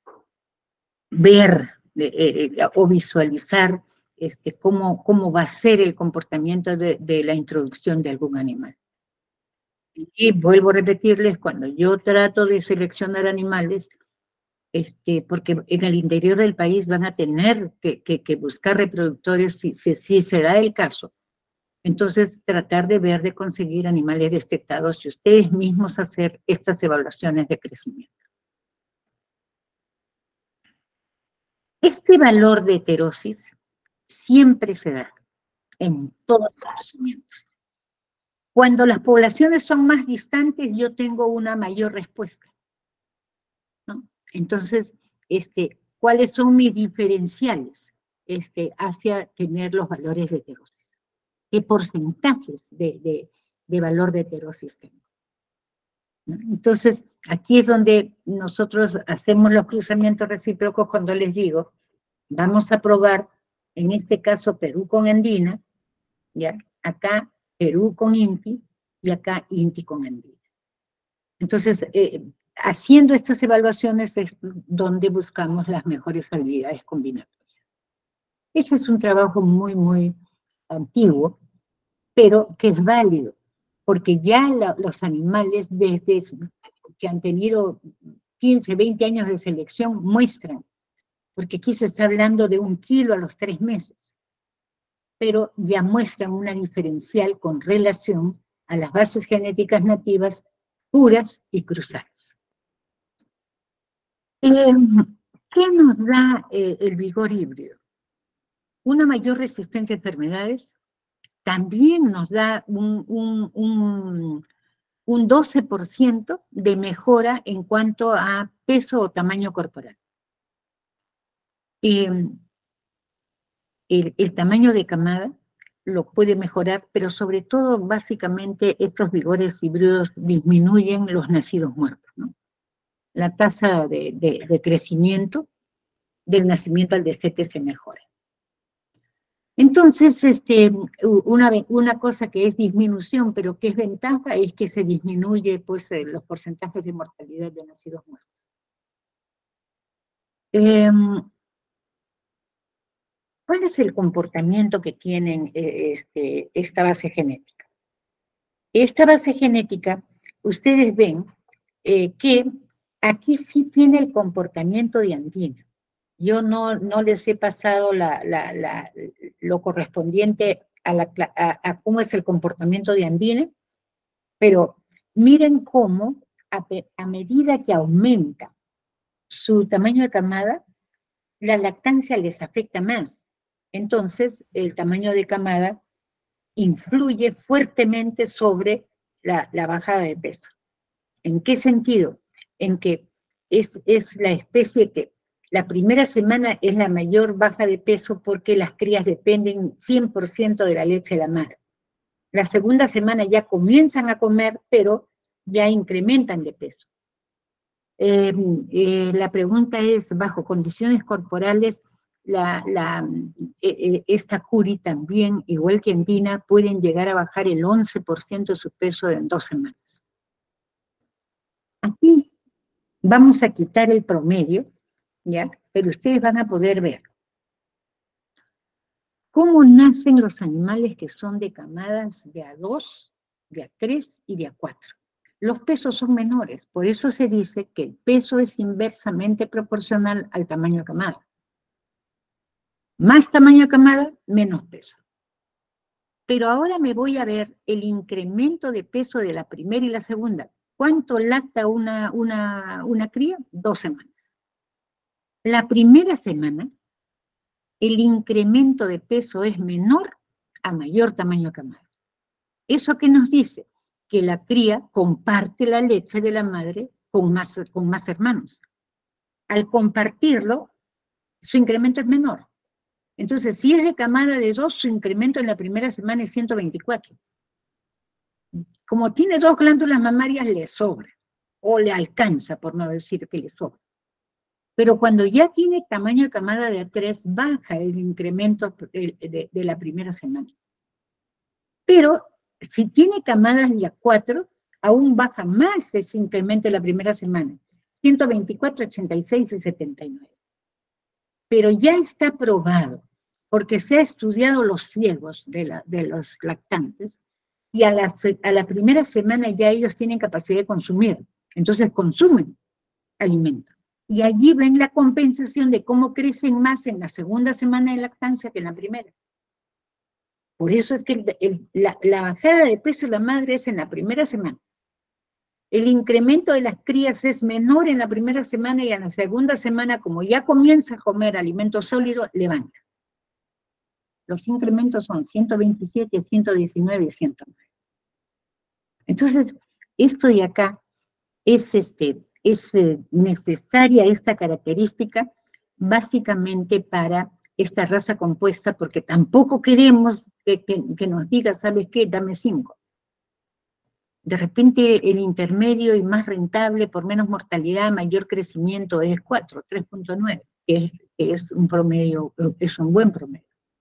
ver eh, eh, o visualizar este, cómo, cómo va a ser el comportamiento de, de la introducción de algún animal. Y vuelvo a repetirles, cuando yo trato de seleccionar animales, este, porque en el interior del país van a tener que, que, que buscar reproductores si, si, si se da el caso. Entonces, tratar de ver, de conseguir animales destetados y ustedes mismos hacer estas evaluaciones de crecimiento. Este valor de heterosis siempre se da en todos los conocimientos. Cuando las poblaciones son más distantes, yo tengo una mayor respuesta, ¿no? Entonces, este, ¿cuáles son mis diferenciales este, hacia tener los valores de heterosis? ¿Qué porcentajes de, de, de valor de heterosis tengo? ¿No? Entonces, aquí es donde nosotros hacemos los cruzamientos recíprocos cuando les digo, vamos a probar en este caso Perú con Andina, ¿ya? Acá Perú con INTI, y acá INTI con Andina. Entonces, eh, haciendo estas evaluaciones es donde buscamos las mejores habilidades combinatorias. Ese es un trabajo muy, muy antiguo, pero que es válido, porque ya la, los animales desde que han tenido quince, veinte años de selección muestran, porque aquí se está hablando de un kilo a los tres meses, pero ya muestran una diferencial con relación a las bases genéticas nativas puras y cruzadas. Eh, ¿Qué nos da eh, el vigor híbrido? Una mayor resistencia a enfermedades, también nos da un, un, un, un doce por ciento de mejora en cuanto a peso o tamaño corporal. Eh, el, el tamaño de camada lo puede mejorar, pero sobre todo, básicamente, estos vigores híbridos disminuyen los nacidos muertos, ¿no? La tasa de, de, de crecimiento del nacimiento al destete se mejora. Entonces, este, una, una cosa que es disminución, pero que es ventaja, es que se disminuye, pues, eh, los porcentajes de mortalidad de nacidos muertos. Eh, ¿Cuál es el comportamiento que tienen eh, este, esta base genética? Esta base genética, ustedes ven eh, que aquí sí tiene el comportamiento de andina. Yo no, no les he pasado la, la, la, lo correspondiente a, la, a, a cómo es el comportamiento de andina, pero miren cómo a, a medida que aumenta su tamaño de camada, la lactancia les afecta más. Entonces, el tamaño de camada influye fuertemente sobre la, la bajada de peso. ¿En qué sentido? En que es, es la especie que la primera semana es la mayor baja de peso porque las crías dependen cien por ciento de la leche de la madre. La segunda semana ya comienzan a comer, pero ya incrementan de peso. Eh, eh, la pregunta es, bajo condiciones corporales, la, la, eh, esta curi también, igual que andina, pueden llegar a bajar el once por ciento de su peso en dos semanas. Aquí vamos a quitar el promedio, ¿ya? Pero ustedes van a poder ver cómo nacen los animales que son de camadas de a dos, de a tres y de a cuatro. Los pesos son menores, por eso se dice que el peso es inversamente proporcional al tamaño de camada. Más tamaño de camada, menos peso. Pero ahora me voy a ver el incremento de peso de la primera y la segunda. ¿Cuánto lacta una, una, una cría? Dos semanas. La primera semana, el incremento de peso es menor a mayor tamaño de camada. ¿Eso qué nos dice? Que la cría comparte la leche de la madre con más, con más hermanos. Al compartirlo, su incremento es menor. Entonces, si es de camada de dos, su incremento en la primera semana es ciento veinticuatro. Como tiene dos glándulas mamarias, le sobra, o le alcanza, por no decir que le sobra. Pero cuando ya tiene tamaño de camada de tres, baja el incremento de, de, de la primera semana. Pero si tiene camadas de a cuatro, aún baja más ese incremento de la primera semana. ciento veinticuatro, ochenta y seis y setenta y nueve. Pero ya está probado, porque se ha estudiado los ciegos de, la, de los lactantes, y a la, a la primera semana ya ellos tienen capacidad de consumir. Entonces consumen alimento. Y allí ven la compensación de cómo crecen más en la segunda semana de lactancia que en la primera. Por eso es que el, el, la, la bajada de peso de la madre es en la primera semana. El incremento de las crías es menor en la primera semana y en la segunda semana, como ya comienza a comer alimentos sólidos, levanta. Los incrementos son ciento veintisiete, ciento diecinueve y ciento nueve. Entonces, esto de acá es, este, es eh, necesaria esta característica básicamente para esta raza compuesta, porque tampoco queremos que, que, que nos diga, ¿sabes qué? Dame cinco. De repente el intermedio y más rentable, por menos mortalidad, mayor crecimiento es cuatro, tres punto nueve, que es, que es un promedio, es un buen promedio.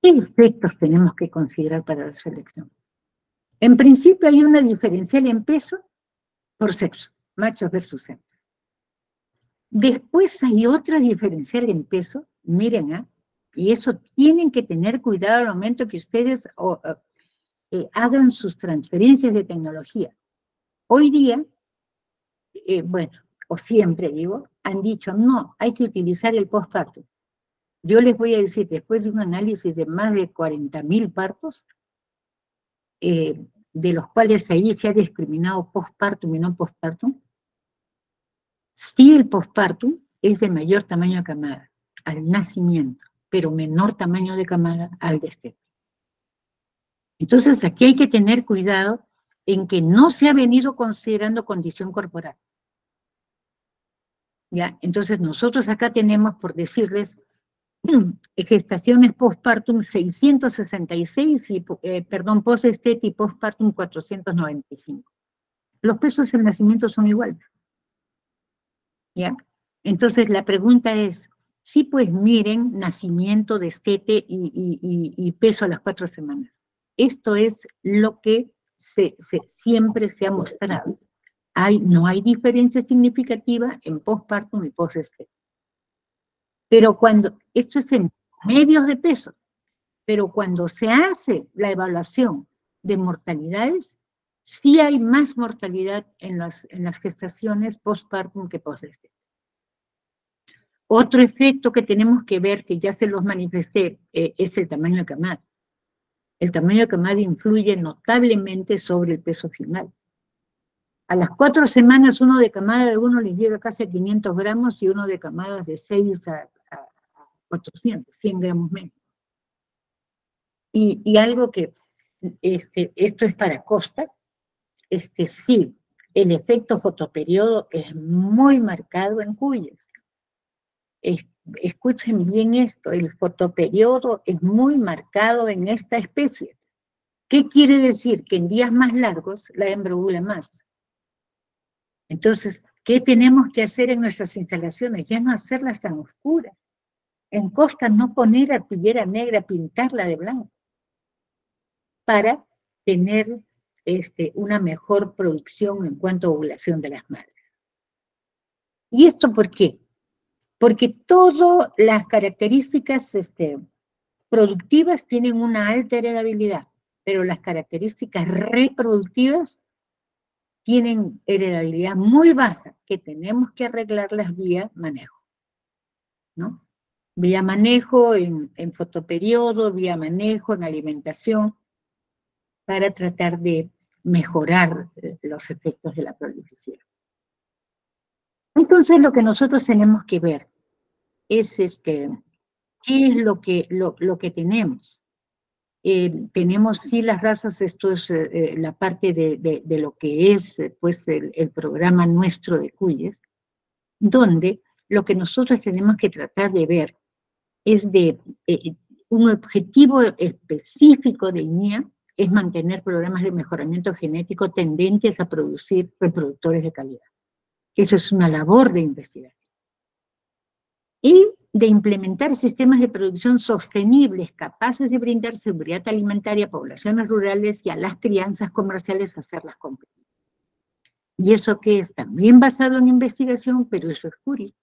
¿Qué efectos tenemos que considerar para la selección? En principio hay una diferencial en peso por sexo, machos versus hembras. Después hay otra diferencial en peso, miren, ¿eh? Y eso tienen que tener cuidado al momento que ustedes o, eh, hagan sus transferencias de tecnología. Hoy día, eh, bueno, o siempre digo, han dicho, no, hay que utilizar el postpartum. Yo les voy a decir, después de un análisis de más de cuarenta mil partos, eh, de los cuales ahí se ha discriminado postpartum y no postpartum, sí el postpartum es de mayor tamaño de camada al nacimiento, pero menor tamaño de camada al destete. Entonces aquí hay que tener cuidado en que no se ha venido considerando condición corporal. ¿Ya? Entonces nosotros acá tenemos, por decirles, gestaciones postpartum seiscientos sesenta y seis, y, eh, perdón, post-estet y postpartum cuatrocientos noventa y cinco. Los pesos del nacimiento son iguales. ¿Ya? Entonces la pregunta es, sí, pues miren, nacimiento, destete y, y, y, y peso a las cuatro semanas. Esto es lo que se, se, siempre se ha mostrado. Hay, no hay diferencia significativa en postpartum y post-estet. Pero cuando, esto es en medios de peso, pero cuando se hace la evaluación de mortalidades, sí hay más mortalidad en las, en las gestaciones postpartum que post-estet. Otro efecto que tenemos que ver, que ya se los manifesté, eh, es el tamaño de camada. El tamaño de camada influye notablemente sobre el peso final. A las cuatro semanas, uno de camada de uno les llega casi a quinientos gramos y uno de camadas de seis a, a, a cuatrocientos, cien gramos menos. Y, y algo que, este, esto es para Costa, este, sí, el efecto fotoperiodo es muy marcado en cuyes. Es, escuchen bien esto, el fotoperiodo es muy marcado en esta especie. ¿Qué quiere decir? Que en días más largos la hembra ovula más. Entonces, ¿qué tenemos que hacer en nuestras instalaciones? Ya no hacerlas tan oscuras. En Costa no poner arpillera negra, pintarla de blanco, para tener este, una mejor producción en cuanto a ovulación de las madres. ¿Y esto por qué? Porque todas las características este, productivas tienen una alta heredabilidad, pero las características reproductivas tienen heredabilidad muy baja, que tenemos que arreglarlas vía manejo, ¿no? Vía manejo en, en fotoperiodo, vía manejo en alimentación, para tratar de mejorar los efectos de la proliferación. Entonces lo que nosotros tenemos que ver es este, qué es lo que, lo, lo que tenemos. Eh, tenemos sí las razas, esto es eh, la parte de, de, de lo que es pues el, el programa nuestro de cuyes, donde lo que nosotros tenemos que tratar de ver es de eh, un objetivo específico de I N I A, es mantener programas de mejoramiento genético tendentes a producir reproductores de calidad. Eso es una labor de investigación. Y de implementar sistemas de producción sostenibles, capaces de brindar seguridad alimentaria a poblaciones rurales y a las crianzas comerciales, hacerlas competitivas. Y eso que es también basado en investigación, pero eso es jurídico.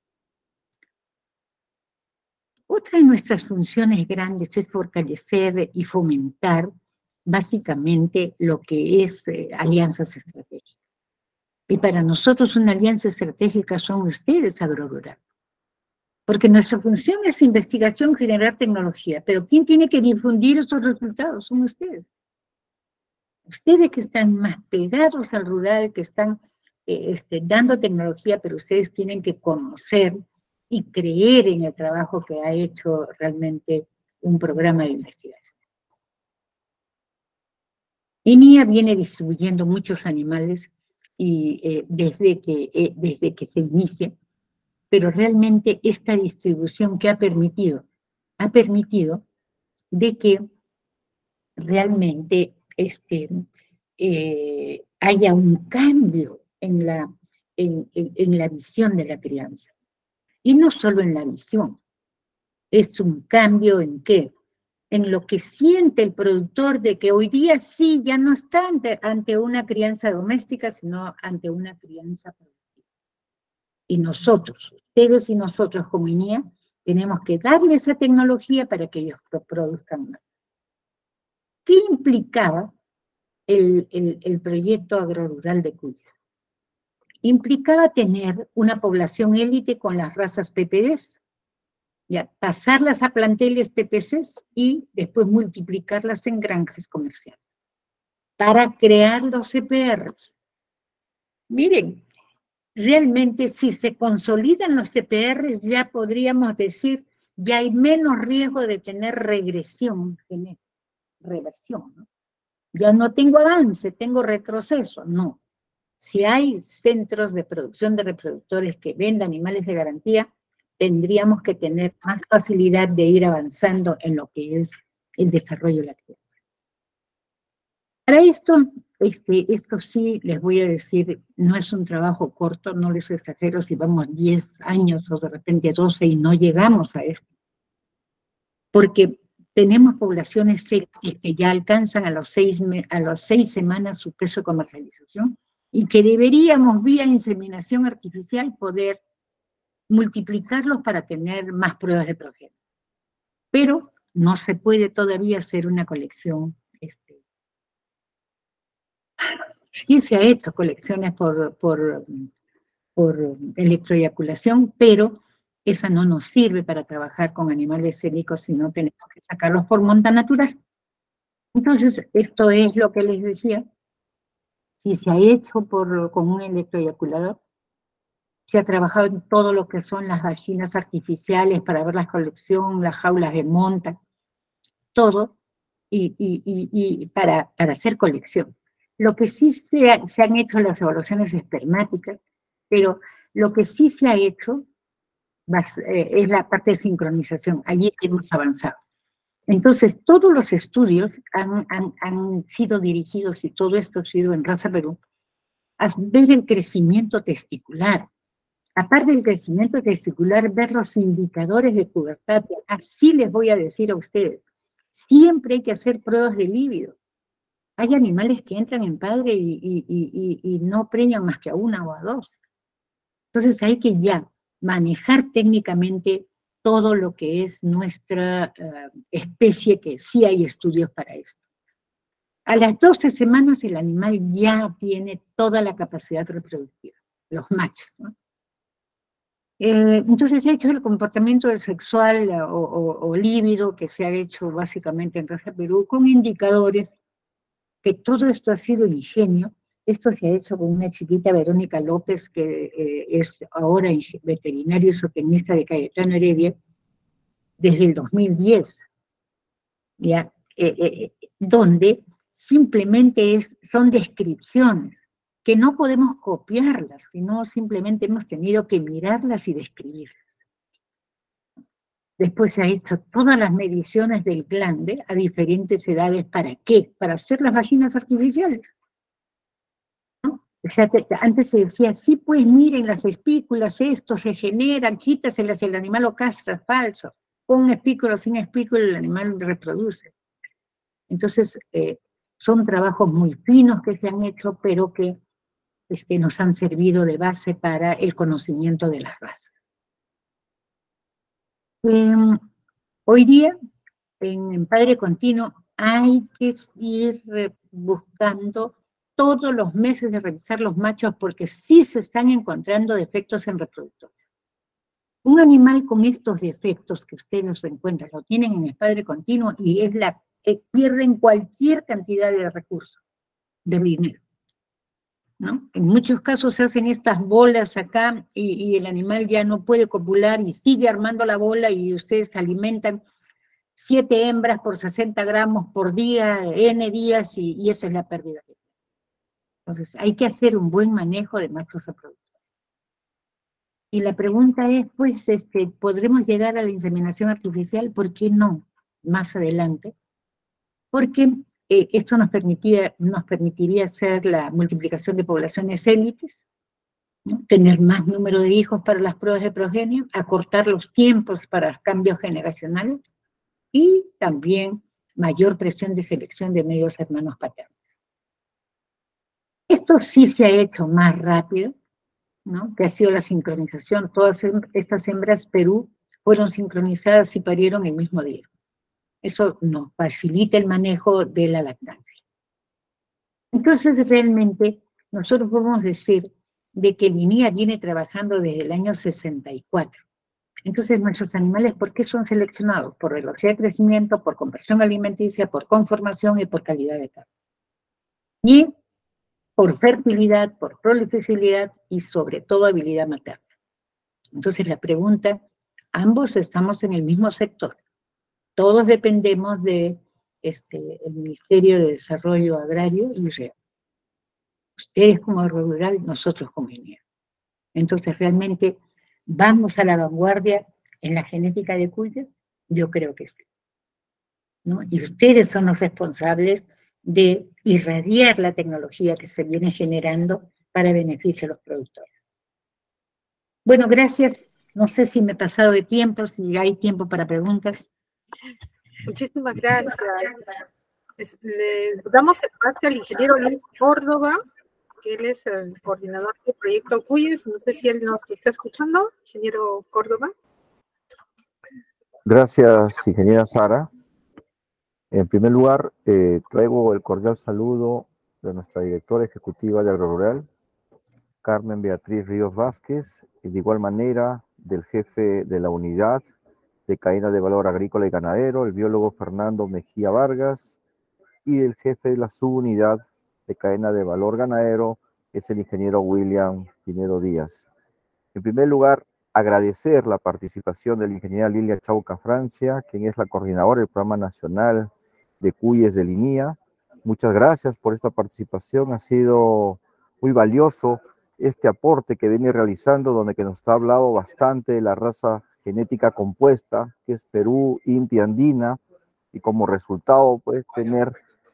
Otra de nuestras funciones grandes es fortalecer y fomentar básicamente lo que es eh, alianzas estratégicas. Y para nosotros una alianza estratégica son ustedes, Agrorural. Porque nuestra función es investigación, generar tecnología, pero ¿quién tiene que difundir esos resultados? Son ustedes. Ustedes que están más pegados al rural, que están eh, este, dando tecnología, pero ustedes tienen que conocer y creer en el trabajo que ha hecho realmente un programa de investigación. I N I A viene distribuyendo muchos animales y, eh, desde, que, eh, desde que se inicia, pero realmente esta distribución que ha permitido, ha permitido de que realmente este, eh, haya un cambio en la, en, en, en la visión de la crianza. Y no solo en la visión, es un cambio en qué, en lo que siente el productor de que hoy día sí ya no está ante, ante una crianza doméstica, sino ante una crianza productiva. Y nosotros, ustedes y nosotros como I N I A, tenemos que darle esa tecnología para que ellos produzcan más. ¿Qué implicaba el, el, el proyecto agrorural de Cuyes? Implicaba tener una población élite con las razas P P Ds, ya, pasarlas a planteles P P Cs y después multiplicarlas en granjas comerciales para crear los C P Rs. Miren, realmente si se consolidan los C P Rs ya podríamos decir, ya hay menos riesgo de tener regresión genética, reversión, ¿no? Ya no tengo avance, tengo retroceso, no. Si hay centros de producción de reproductores que vendan animales de garantía, tendríamos que tener más facilidad de ir avanzando en lo que es el desarrollo de la crianza. Para esto, este, esto sí les voy a decir, no es un trabajo corto, no les exagero si vamos diez años o de repente doce y no llegamos a esto. Porque tenemos poblaciones que ya alcanzan a los seis, a las seis semanas su peso de comercialización y que deberíamos vía inseminación artificial poder multiplicarlos para tener más pruebas de progenie. Pero no se puede todavía hacer una colección. Este, sí se ha hecho colecciones por, por, por electroeyaculación, pero esa no nos sirve para trabajar con animales célicos, sino tenemos que sacarlos por monta natural. Entonces, esto es lo que les decía. Si se ha hecho por, con un electroeyaculador, se ha trabajado en todo lo que son las gallinas artificiales para ver la colección, las jaulas de monta, todo, y, y, y, y para, para hacer colección. Lo que sí se, ha, se han hecho las evaluaciones espermáticas, pero lo que sí se ha hecho eh, es la parte de sincronización, allí sí hemos avanzado. Entonces, todos los estudios han, han, han sido dirigidos, y todo esto ha sido en Raza Perú, a ver el crecimiento testicular. Aparte del crecimiento testicular, ver los indicadores de pubertad. Así les voy a decir a ustedes, siempre hay que hacer pruebas de líbido. Hay animales que entran en padre y, y, y, y no preñan más que a una o a dos. Entonces hay que ya manejar técnicamente todo lo que es nuestra uh, especie, que sí hay estudios para esto. A las doce semanas el animal ya tiene toda la capacidad reproductiva, los machos, ¿no? Eh, entonces se ha hecho el comportamiento sexual o, o, o líbido que se ha hecho básicamente en Raza Perú con indicadores que todo esto ha sido ingenio. Esto se ha hecho con una chiquita, Verónica López, que eh, es ahora veterinario y zootecnista de Cayetano Heredia, desde el dos mil diez, ¿ya? Eh, eh, donde simplemente es, son descripciones, que no podemos copiarlas, sino simplemente hemos tenido que mirarlas y describirlas. Después se ha hecho todas las mediciones del glande a diferentes edades. ¿Para qué? Para hacer las vaginas artificiales, ¿no? O sea, te, antes se decía, sí, pues miren las espículas, esto se genera, quítaselas, el animal lo castra, falso. Con espículo, sin espículo, el animal reproduce. Entonces, eh, son trabajos muy finos que se han hecho, pero que este, nos han servido de base para el conocimiento de las razas. Eh, hoy día, en, en Padre Continuo, hay que ir buscando todos los meses de revisar los machos porque sí se están encontrando defectos en reproductores. Un animal con estos defectos que ustedes los encuentran, lo tienen en el Padre Continuo y es la que pierden cualquier cantidad de recursos, de dinero, ¿no? En muchos casos se hacen estas bolas acá y, y el animal ya no puede copular y sigue armando la bola y ustedes alimentan siete hembras por sesenta gramos por día, N días, y, y esa es la pérdida. Entonces hay que hacer un buen manejo de machos reproductores. Y la pregunta es, pues, este, ¿podremos llegar a la inseminación artificial? ¿Por qué no? Más adelante. Porque eh, esto nos, permitía, nos permitiría hacer la multiplicación de poblaciones élites, ¿no? Tener más número de hijos para las pruebas de progenie, acortar los tiempos para cambios generacionales, y también mayor presión de selección de medios hermanos paternos. Esto sí se ha hecho más rápido, ¿no? Que ha sido la sincronización. Todas estas hembras Perú fueron sincronizadas y parieron el mismo día. Eso nos facilita el manejo de la lactancia. Entonces, realmente, nosotros podemos decir de que el I N I A viene trabajando desde el año sesenta y cuatro. Entonces, nuestros animales, ¿por qué son seleccionados? Por velocidad de crecimiento, por conversión alimenticia, por conformación y por calidad de carne. Y por fertilidad, por prolificabilidad y sobre todo habilidad materna. Entonces la pregunta, ambos estamos en el mismo sector. Todos dependemos de este, el Ministerio de Desarrollo Agrario y Rural. Ustedes como rural, nosotros como I N I A. Entonces realmente, ¿vamos a la vanguardia en la genética de cuyes? Yo creo que sí, ¿no? Y ustedes son los responsables de irradiar la tecnología que se viene generando para beneficio de los productores. Bueno, gracias. No sé si me he pasado de tiempo, si hay tiempo para preguntas. Muchísimas gracias. Le damos el pase al ingeniero Luis Córdoba, que él es el coordinador del proyecto Cuyes. No sé si él nos está escuchando, ingeniero Córdoba. Gracias, ingeniera Sara. En primer lugar, eh, traigo el cordial saludo de nuestra directora ejecutiva de Agrorural, Carmen Beatriz Ríos Vázquez, y de igual manera del jefe de la unidad de cadena de valor agrícola y ganadero, el biólogo Fernando Mejía Vargas, y el jefe de la subunidad de cadena de valor ganadero, que es el ingeniero William Pinedo Díaz. En primer lugar, agradecer la participación de la ingeniera Lilia Chauca Francia, quien es la coordinadora del Programa Nacional de Cuyes del I N I A. Muchas gracias por esta participación, ha sido muy valioso este aporte que viene realizando, donde que nos ha hablado bastante de la raza genética compuesta, que es Perú, Inti Andina, y como resultado, pues, tener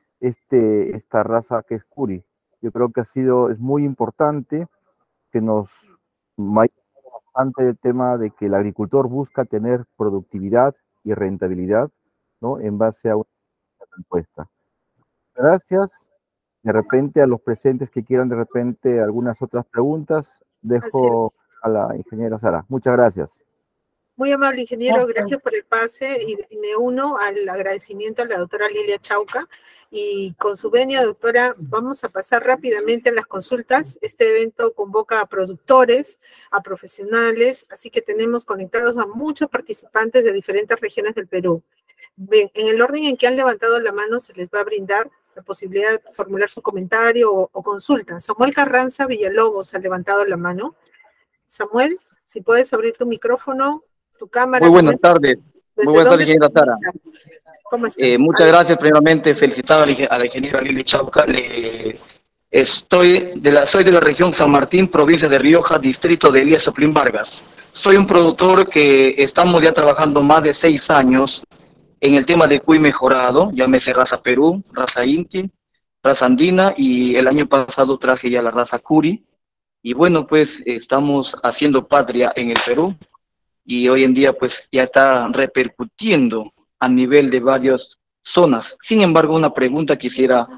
este, esta raza que es Curi. Yo creo que ha sido, es muy importante que nos vaya bastante el tema de que el agricultor busca tener productividad y rentabilidad, ¿no? En base a una respuesta. Gracias. De repente a los presentes que quieran de repente algunas otras preguntas, dejo a la ingeniera Sara. Muchas gracias. Muy amable ingeniero, gracias, gracias por el pase y, y me uno al agradecimiento a la doctora Lilia Chauca y con su venia, doctora, vamos a pasar rápidamente a las consultas. Este evento convoca a productores, a profesionales, así que tenemos conectados a muchos participantes de diferentes regiones del Perú. Bien, en el orden en que han levantado la mano se les va a brindar la posibilidad de formular su comentario o, o consulta. Samuel Carranza Villalobos ha levantado la mano. Samuel, si puedes abrir tu micrófono. Tu cámara. Muy buenas tardes. Muy buenas tardes, ingeniera Sara. ¿Cómo estás? Eh, muchas gracias, primeramente, felicitar a la, a la ingeniera Lili Chauca. Le, estoy de la, soy de la región San Martín, provincia de Rioja, distrito de Elías Soplín Vargas. Soy un productor que estamos ya trabajando más de seis años en el tema de cuy mejorado, llámese raza Perú, raza Inti, raza Andina, y el año pasado traje ya la raza Curi. Y bueno, pues estamos haciendo patria en el Perú. Y hoy en día pues ya está repercutiendo a nivel de varias zonas. Sin embargo, una pregunta quisiera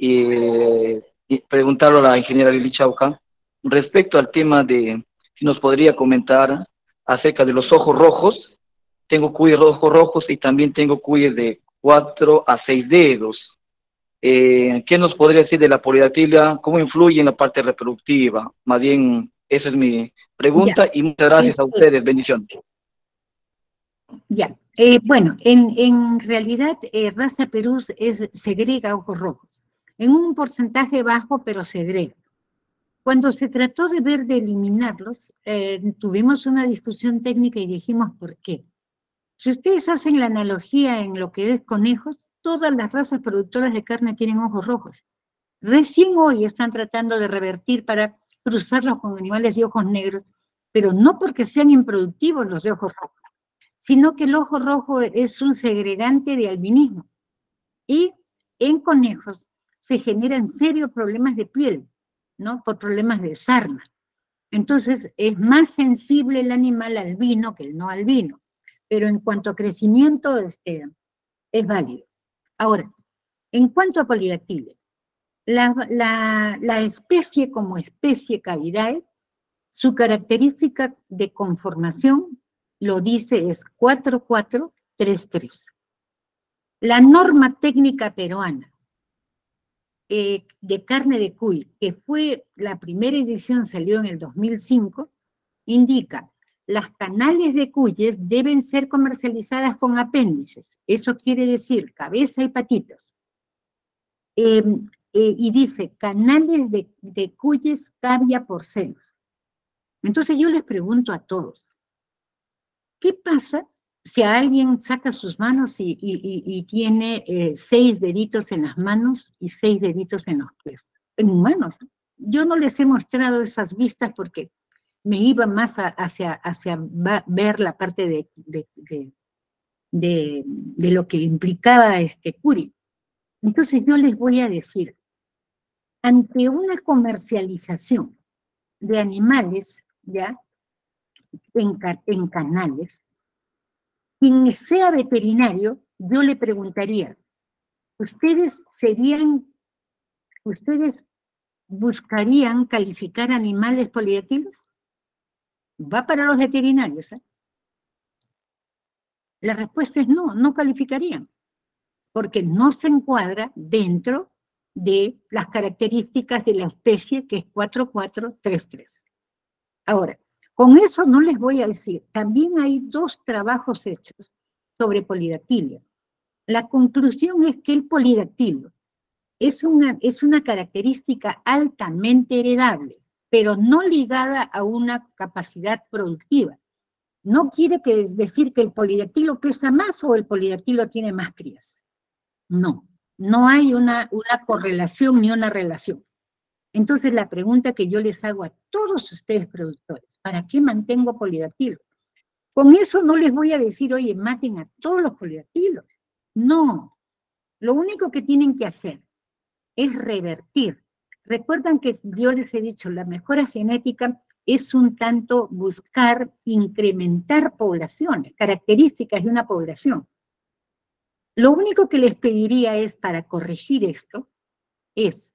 eh, preguntarle a la ingeniera Lili Chauca respecto al tema de, si nos podría comentar acerca de los ojos rojos. Tengo cuyes ojos rojos y también tengo cuyes de cuatro a seis dedos. Eh, ¿Qué nos podría decir de la polidactilia? ¿Cómo influye en la parte reproductiva? Más bien, esa es mi pregunta, ya. Y muchas gracias este, a ustedes. Bendiciones. Ya. Eh, bueno, en, en realidad, eh, raza Perú es, segrega ojos rojos. En un porcentaje bajo, pero segrega. Cuando se trató de ver de eliminarlos, eh, tuvimos una discusión técnica y dijimos por qué. Si ustedes hacen la analogía en lo que es conejos, todas las razas productoras de carne tienen ojos rojos. Recién hoy están tratando de revertir para cruzarlos con animales de ojos negros, pero no porque sean improductivos los de ojos rojos, sino que el ojo rojo es un segregante de albinismo. Y en conejos se generan serios problemas de piel, ¿no? Por problemas de sarna. Entonces es más sensible el animal albino que el no albino. Pero en cuanto a crecimiento este, es válido. Ahora, en cuanto a polidactilia, la, la, la especie como especie Cavidae, su característica de conformación, lo dice, es cuatro cuatro tres tres. La norma técnica peruana eh, de carne de cuy, que fue la primera edición, salió en el dos mil cinco, indica las canales de cuyes deben ser comercializadas con apéndices. Eso quiere decir cabeza y patitas. Eh, eh, y dice canales de, de cuyes cavia porcenos. Entonces yo les pregunto a todos, ¿qué pasa si a alguien saca sus manos y, y, y, y tiene eh, seis deditos en las manos y seis deditos en los pies? En humanos. Yo no les he mostrado esas vistas porque me iba más a, hacia, hacia ver la parte de, de, de, de, de lo que implicaba este Curie. Entonces yo les voy a decir, ante una comercialización de animales, ¿ya?, en, en canales, quien sea veterinario, yo le preguntaría, ¿ustedes serían, ustedes buscarían calificar animales polidactilos? Va para los veterinarios, ¿eh? La respuesta es no, no calificarían, porque no se encuadra dentro de las características de la especie que es cuatro cuatro tres tres. Ahora, con eso no les voy a decir, también hay dos trabajos hechos sobre polidactilia. La conclusión es que el polidactilo es una, es una característica altamente heredable, pero no ligada a una capacidad productiva. No quiere que decir que el polidactilo pesa más o el polidactilo tiene más crías. No, no hay una, una correlación ni una relación. Entonces la pregunta que yo les hago a todos ustedes productores, ¿para qué mantengo polidactilos? Con eso no les voy a decir, oye, maten a todos los polidactilos. No, lo único que tienen que hacer es revertir. Recuerdan que yo les he dicho, la mejora genética es un tanto buscar incrementar poblaciones, características de una población. Lo único que les pediría es, para corregir esto, es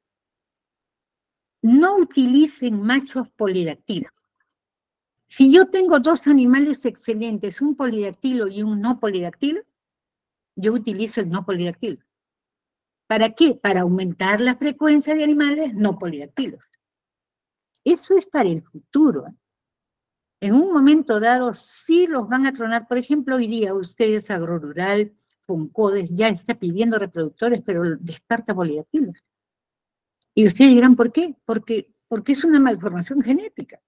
no utilicen machos polidactilos. Si yo tengo dos animales excelentes, un polidactilo y un no polidactilo, yo utilizo el no polidactilo. ¿Para qué? Para aumentar la frecuencia de animales no polidactilos. Eso es para el futuro. En un momento dado sí los van a tronar. Por ejemplo, hoy día ustedes, Agrorural, Foncodes, ya está pidiendo reproductores, pero descarta polidactilos. Y ustedes dirán, ¿por qué? Porque, porque es una malformación genética.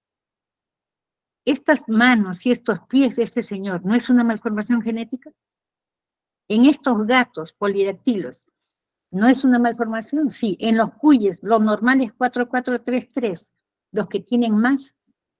Estas manos y estos pies de este señor, ¿no es una malformación genética? En estos gatos polidactilos, ¿no es una malformación? Sí. En los cuyes, lo normal es cuatro cuatro tres tres. Los que tienen más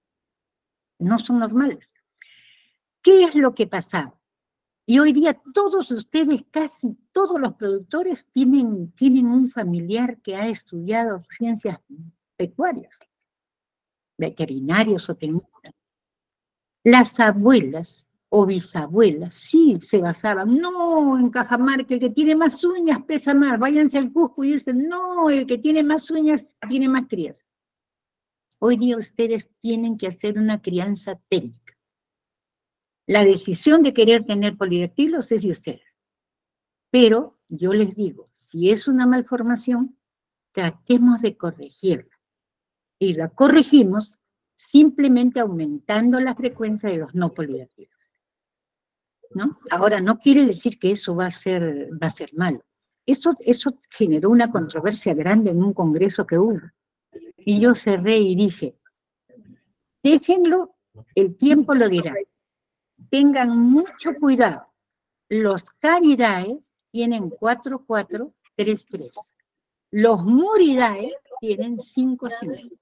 no son normales. ¿Qué es lo que pasaba? Y hoy día todos ustedes, casi todos los productores, tienen, tienen un familiar que ha estudiado ciencias pecuarias, veterinarios o técnicos. Las abuelas o bisabuelas sí se basaban, no, en Cajamarca el que tiene más uñas pesa más, váyanse al Cusco y dicen, no, el que tiene más uñas tiene más crías. Hoy día ustedes tienen que hacer una crianza técnica. La decisión de querer tener polidactilos es de ustedes. Pero yo les digo, si es una malformación, tratemos de corregirla. Y la corregimos simplemente aumentando la frecuencia de los no polidactilos, ¿no? Ahora, no quiere decir que eso va a ser, va a ser malo. Eso, eso generó una controversia grande en un congreso que hubo. Y yo cerré y dije, déjenlo, el tiempo lo dirá. Tengan mucho cuidado. Los Caridae tienen cuatro cuatro tres tres. Los Muridae tienen cinco cinco.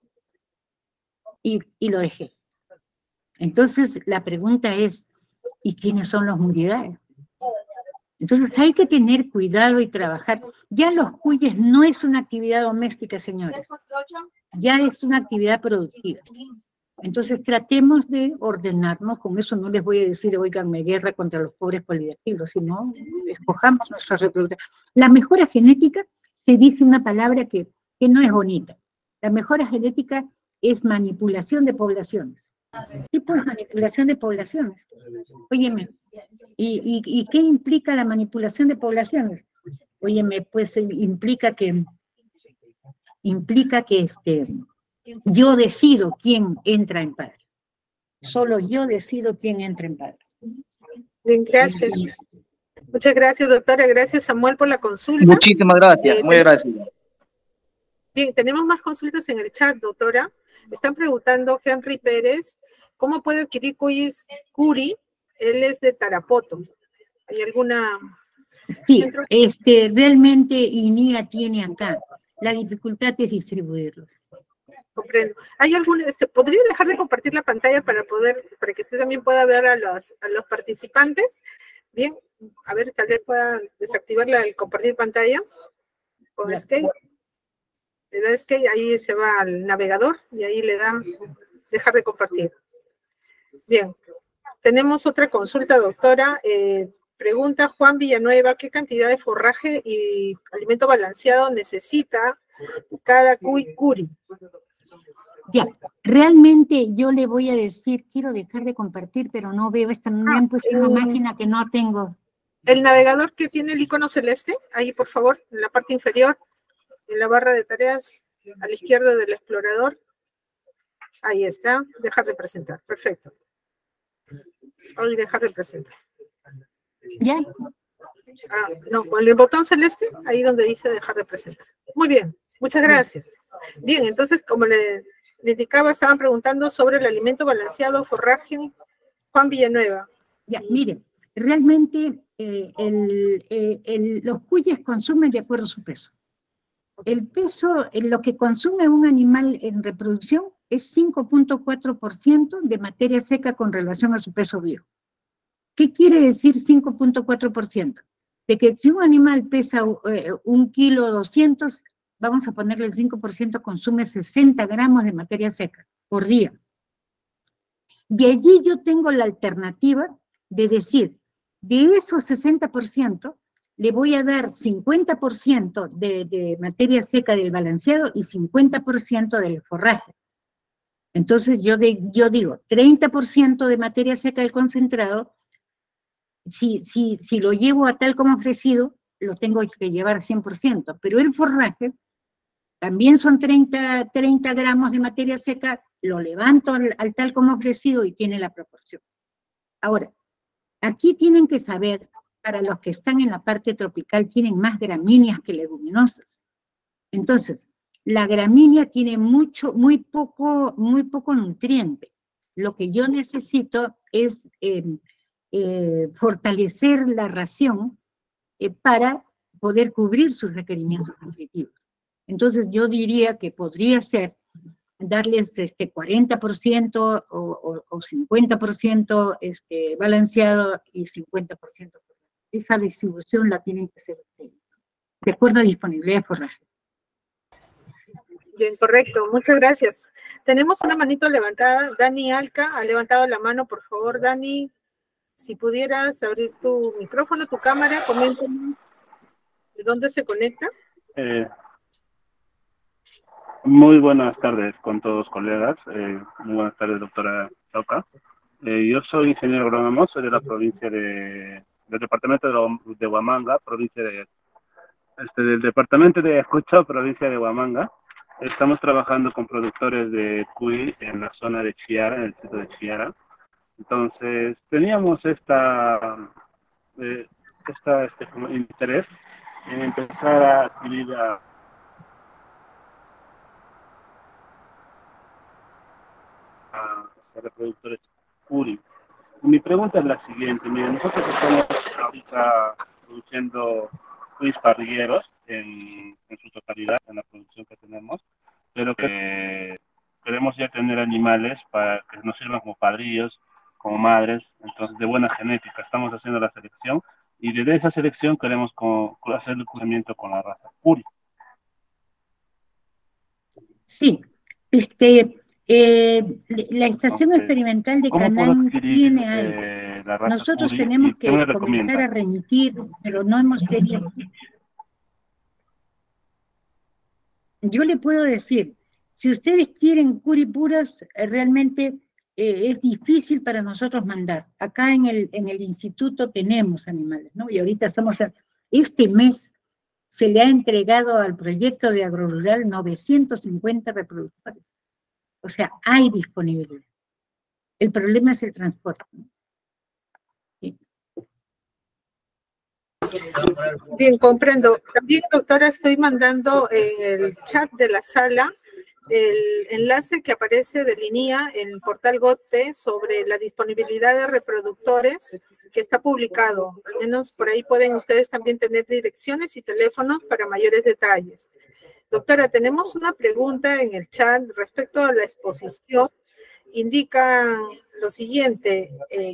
Y, y lo dejé. Entonces, la pregunta es, ¿y quiénes son los Muridae? Entonces, hay que tener cuidado y trabajar. Ya los cuyes no es una actividad doméstica, señores. Ya es una actividad productiva. Entonces tratemos de ordenarnos, con eso no les voy a decir, oiganme, guerra contra los pobres polidactilos, sino escojamos nuestra reproducción. La mejora genética se dice una palabra que, que no es bonita. La mejora genética es manipulación de poblaciones. ¿Qué pues manipulación de poblaciones? Óyeme, ¿y, y, y qué implica la manipulación de poblaciones? Óyeme, pues implica que, implica que este, yo decido quién entra en padre. Solo yo decido quién entra en padre. Bien, gracias. Muchas gracias, doctora. Gracias, Samuel, por la consulta. Muchísimas gracias, Eh, muy agradecido. Bien, tenemos más consultas en el chat, doctora. Están preguntando Henry Pérez, ¿cómo puede adquirir Cuyis Curi? Él es de Tarapoto. ¿Hay alguna...? Sí, centro? este, realmente I N I A tiene acá. La dificultad es distribuirlos. Comprendo. ¿Hay algún, este, podría dejar de compartir la pantalla para poder, para que usted también pueda ver a los, a los participantes? Bien, a ver, tal vez pueda desactivar la del compartir pantalla con Escape. Le da Escape, ahí se va al navegador y ahí le da dejar de compartir. Bien, tenemos otra consulta, doctora. Eh, pregunta Juan Villanueva, ¿qué cantidad de forraje y alimento balanceado necesita cada cuy curi? Ya, realmente yo le voy a decir, quiero dejar de compartir, pero no veo, esta, me han puesto una eh, máquina que no tengo. El navegador que tiene el icono celeste, ahí por favor, en la parte inferior, en la barra de tareas, a la izquierda del explorador. Ahí está, dejar de presentar, perfecto. Ahí dejar de presentar. ¿Ya? Ah, no, con el botón celeste, ahí donde dice dejar de presentar. Muy bien, muchas gracias. Bien, entonces, como le, le indicaba, estaban preguntando sobre el alimento balanceado, forraje, Juan Villanueva. Ya, miren, realmente eh, el, eh, el, los cuyes consumen de acuerdo a su peso. El peso, eh, lo que consume un animal en reproducción es cinco punto cuatro por ciento de materia seca con relación a su peso vivo. ¿Qué quiere decir cinco punto cuatro por ciento? De que si un animal pesa eh, un kilo doscientos, vamos a ponerle el cinco por ciento, consume sesenta gramos de materia seca por día. De allí yo tengo la alternativa de decir, de esos sesenta por ciento, le voy a dar cincuenta por ciento de, de materia seca del balanceado y cincuenta por ciento del forraje. Entonces yo, de, yo digo, treinta por ciento de materia seca del concentrado, si, si, si lo llevo a tal como ofrecido, lo tengo que llevar cien por ciento, pero el forraje también son treinta, treinta gramos de materia seca, lo levanto al, al tal como ofrecido y tiene la proporción. Ahora, aquí tienen que saber, para los que están en la parte tropical, tienen más gramíneas que leguminosas. Entonces, la gramínea tiene mucho, muy poco, muy poco nutriente. Lo que yo necesito es eh, eh, fortalecer la ración eh, para poder cubrir sus requerimientos nutritivos. Entonces, yo diría que podría ser darles este cuarenta por ciento o, o, o cincuenta por ciento este, balanceado y cincuenta por ciento. Esa distribución la tienen que hacer ustedes, de acuerdo a disponibilidad de forraje. Bien, correcto. Muchas gracias. Tenemos una manito levantada. Dani Alca ha levantado la mano, por favor. Dani, si pudieras abrir tu micrófono, tu cámara, coméntanos de dónde se conecta. Eh, muy buenas tardes con todos colegas. Eh, muy buenas tardes, doctora Chauca. Eh, yo soy ingeniero agrónomo, soy de la provincia de, del departamento de, de Huamanga, provincia de, este, del departamento de Ayacucho, provincia de Huamanga. Estamos trabajando con productores de cuy en la zona de Chiara, en el distrito de Chiara. Entonces, teníamos esta, eh, esta este, como interés en empezar a adquirir a, a, a reproductores curi. Mi pregunta es la siguiente. Miren, nosotros estamos ahorita produciendo cuis parrilleros en, en su totalidad, en la producción que tenemos, pero que queremos ya tener animales para que nos sirvan como padrillos, como madres, entonces de buena genética. Estamos haciendo la selección y desde esa selección queremos con, hacer el cruzamiento con la raza curi. Sí, este, Eh, la estación Entonces, experimental de ¿cómo puedo Canán adquirir tiene algo. eh, la raza Nosotros Curi tenemos y qué me que comenzar recomienda? a remitir, pero no hemos tenido. Yo le puedo decir, si ustedes quieren curipuras, eh, realmente eh, es difícil para nosotros mandar. Acá en el, en el instituto tenemos animales, ¿no? Y ahorita estamos, a, este mes se le ha entregado al proyecto de agrorural novecientos cincuenta reproductores. O sea, hay disponibilidad. El problema es el transporte, ¿no? Sí. Bien, comprendo. También, doctora, estoy mandando en el chat de la sala el enlace que aparece de línea en el portal GOTPE sobre la disponibilidad de reproductores que está publicado. Al menos por ahí pueden ustedes también tener direcciones y teléfonos para mayores detalles. Doctora, tenemos una pregunta en el chat respecto a la exposición. Indica lo siguiente. Eh,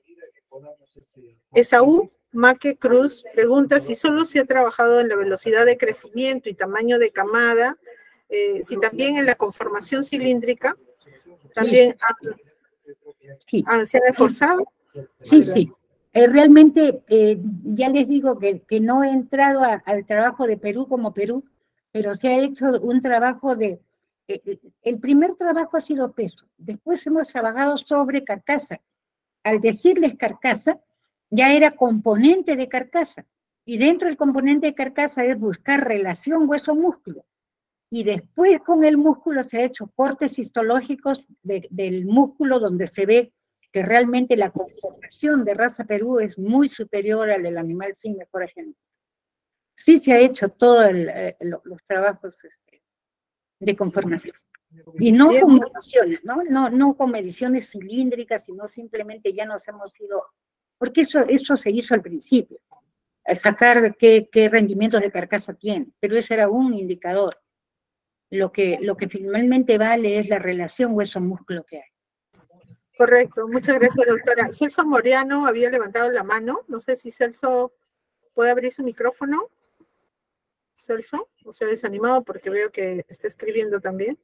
Esaú Maque Cruz pregunta si solo se ha trabajado en la velocidad de crecimiento y tamaño de camada, eh, si también en la conformación cilíndrica, también sí. han, han, se han esforzado. Sí, sí. Eh, realmente, eh, ya les digo que, que no he entrado a, al trabajo de Perú como Perú, pero se ha hecho un trabajo de... Eh, el primer trabajo ha sido peso, después hemos trabajado sobre carcasa. Al decirles carcasa, ya era componente de carcasa, y dentro del componente de carcasa es buscar relación hueso-músculo, y después con el músculo se ha hecho cortes histológicos de, del músculo donde se ve que realmente la conformación de raza Perú es muy superior al del animal sin mejora genética. Sí se ha hecho todos eh, los trabajos este, de conformación. Y no Bien. con mediciones, ¿no? No, no con mediciones cilíndricas, sino simplemente ya nos hemos ido, porque eso, eso se hizo al principio, a sacar qué, qué rendimientos de carcasa tiene, pero ese era un indicador. Lo que, lo que finalmente vale es la relación hueso-músculo que hay. Correcto, muchas gracias, doctora. Celso Moriano había levantado la mano, no sé si Celso puede abrir su micrófono. Celso, o se ha desanimado porque veo que está escribiendo también.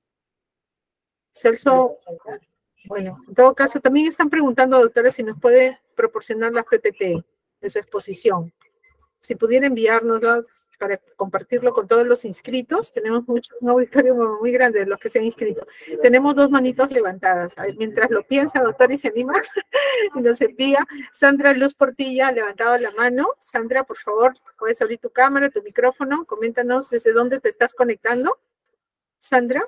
Celso, bueno, en todo caso, también están preguntando, doctora, si nos puede proporcionar las P P T de su exposición. Si pudiera enviárnoslo para compartirlo con todos los inscritos, tenemos mucho, un auditorio muy grande de los que se han inscrito. Tenemos dos manitos levantadas. A ver, mientras lo piensa, doctor, y se anima, y nos envía. Sandra Luz Portilla ha levantado la mano. Sandra, por favor, puedes abrir tu cámara, tu micrófono. Coméntanos desde dónde te estás conectando. Sandra.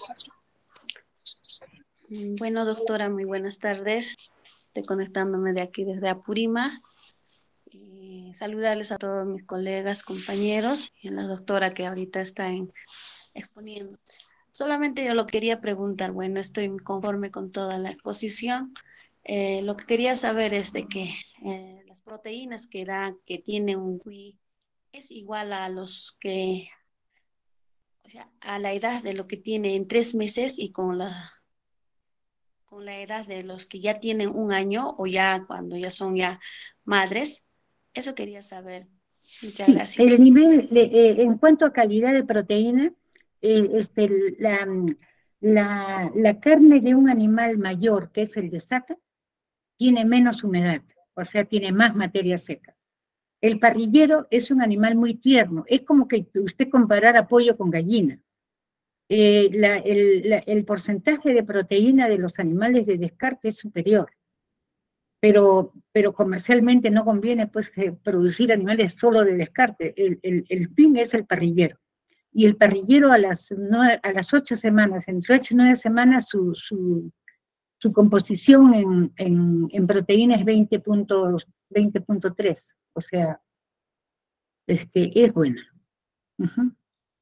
Bueno, doctora, muy buenas tardes. Estoy conectándome de aquí desde Apurímac. Y saludarles a todos mis colegas, compañeros y a la doctora que ahorita está en, exponiendo. Solamente yo lo quería preguntar, bueno, estoy conforme con toda la exposición. Eh, lo que quería saber es de que eh, las proteínas que da, que tiene un cuy, es igual a los que, o sea, a la edad de lo que tiene en tres meses y con la, con la edad de los que ya tienen un año o ya cuando ya son ya madres. Eso quería saber. Muchas sí, gracias. El nivel, de, eh, en cuanto a calidad de proteína, eh, este, la, la, la carne de un animal mayor, que es el de saca, tiene menos humedad, o sea, tiene más materia seca. El parrillero es un animal muy tierno, es como que usted comparara pollo con gallina. Eh, la, el, la, el porcentaje de proteína de los animales de descarte es superior. Pero, pero comercialmente no conviene pues producir animales solo de descarte. El, el, el fin es el parrillero. Y el parrillero a las, nueve, a las ocho semanas, entre ocho y nueve semanas, su, su, su composición en, en, en proteína es veinte punto tres. O sea, este, es buena. Uh-huh.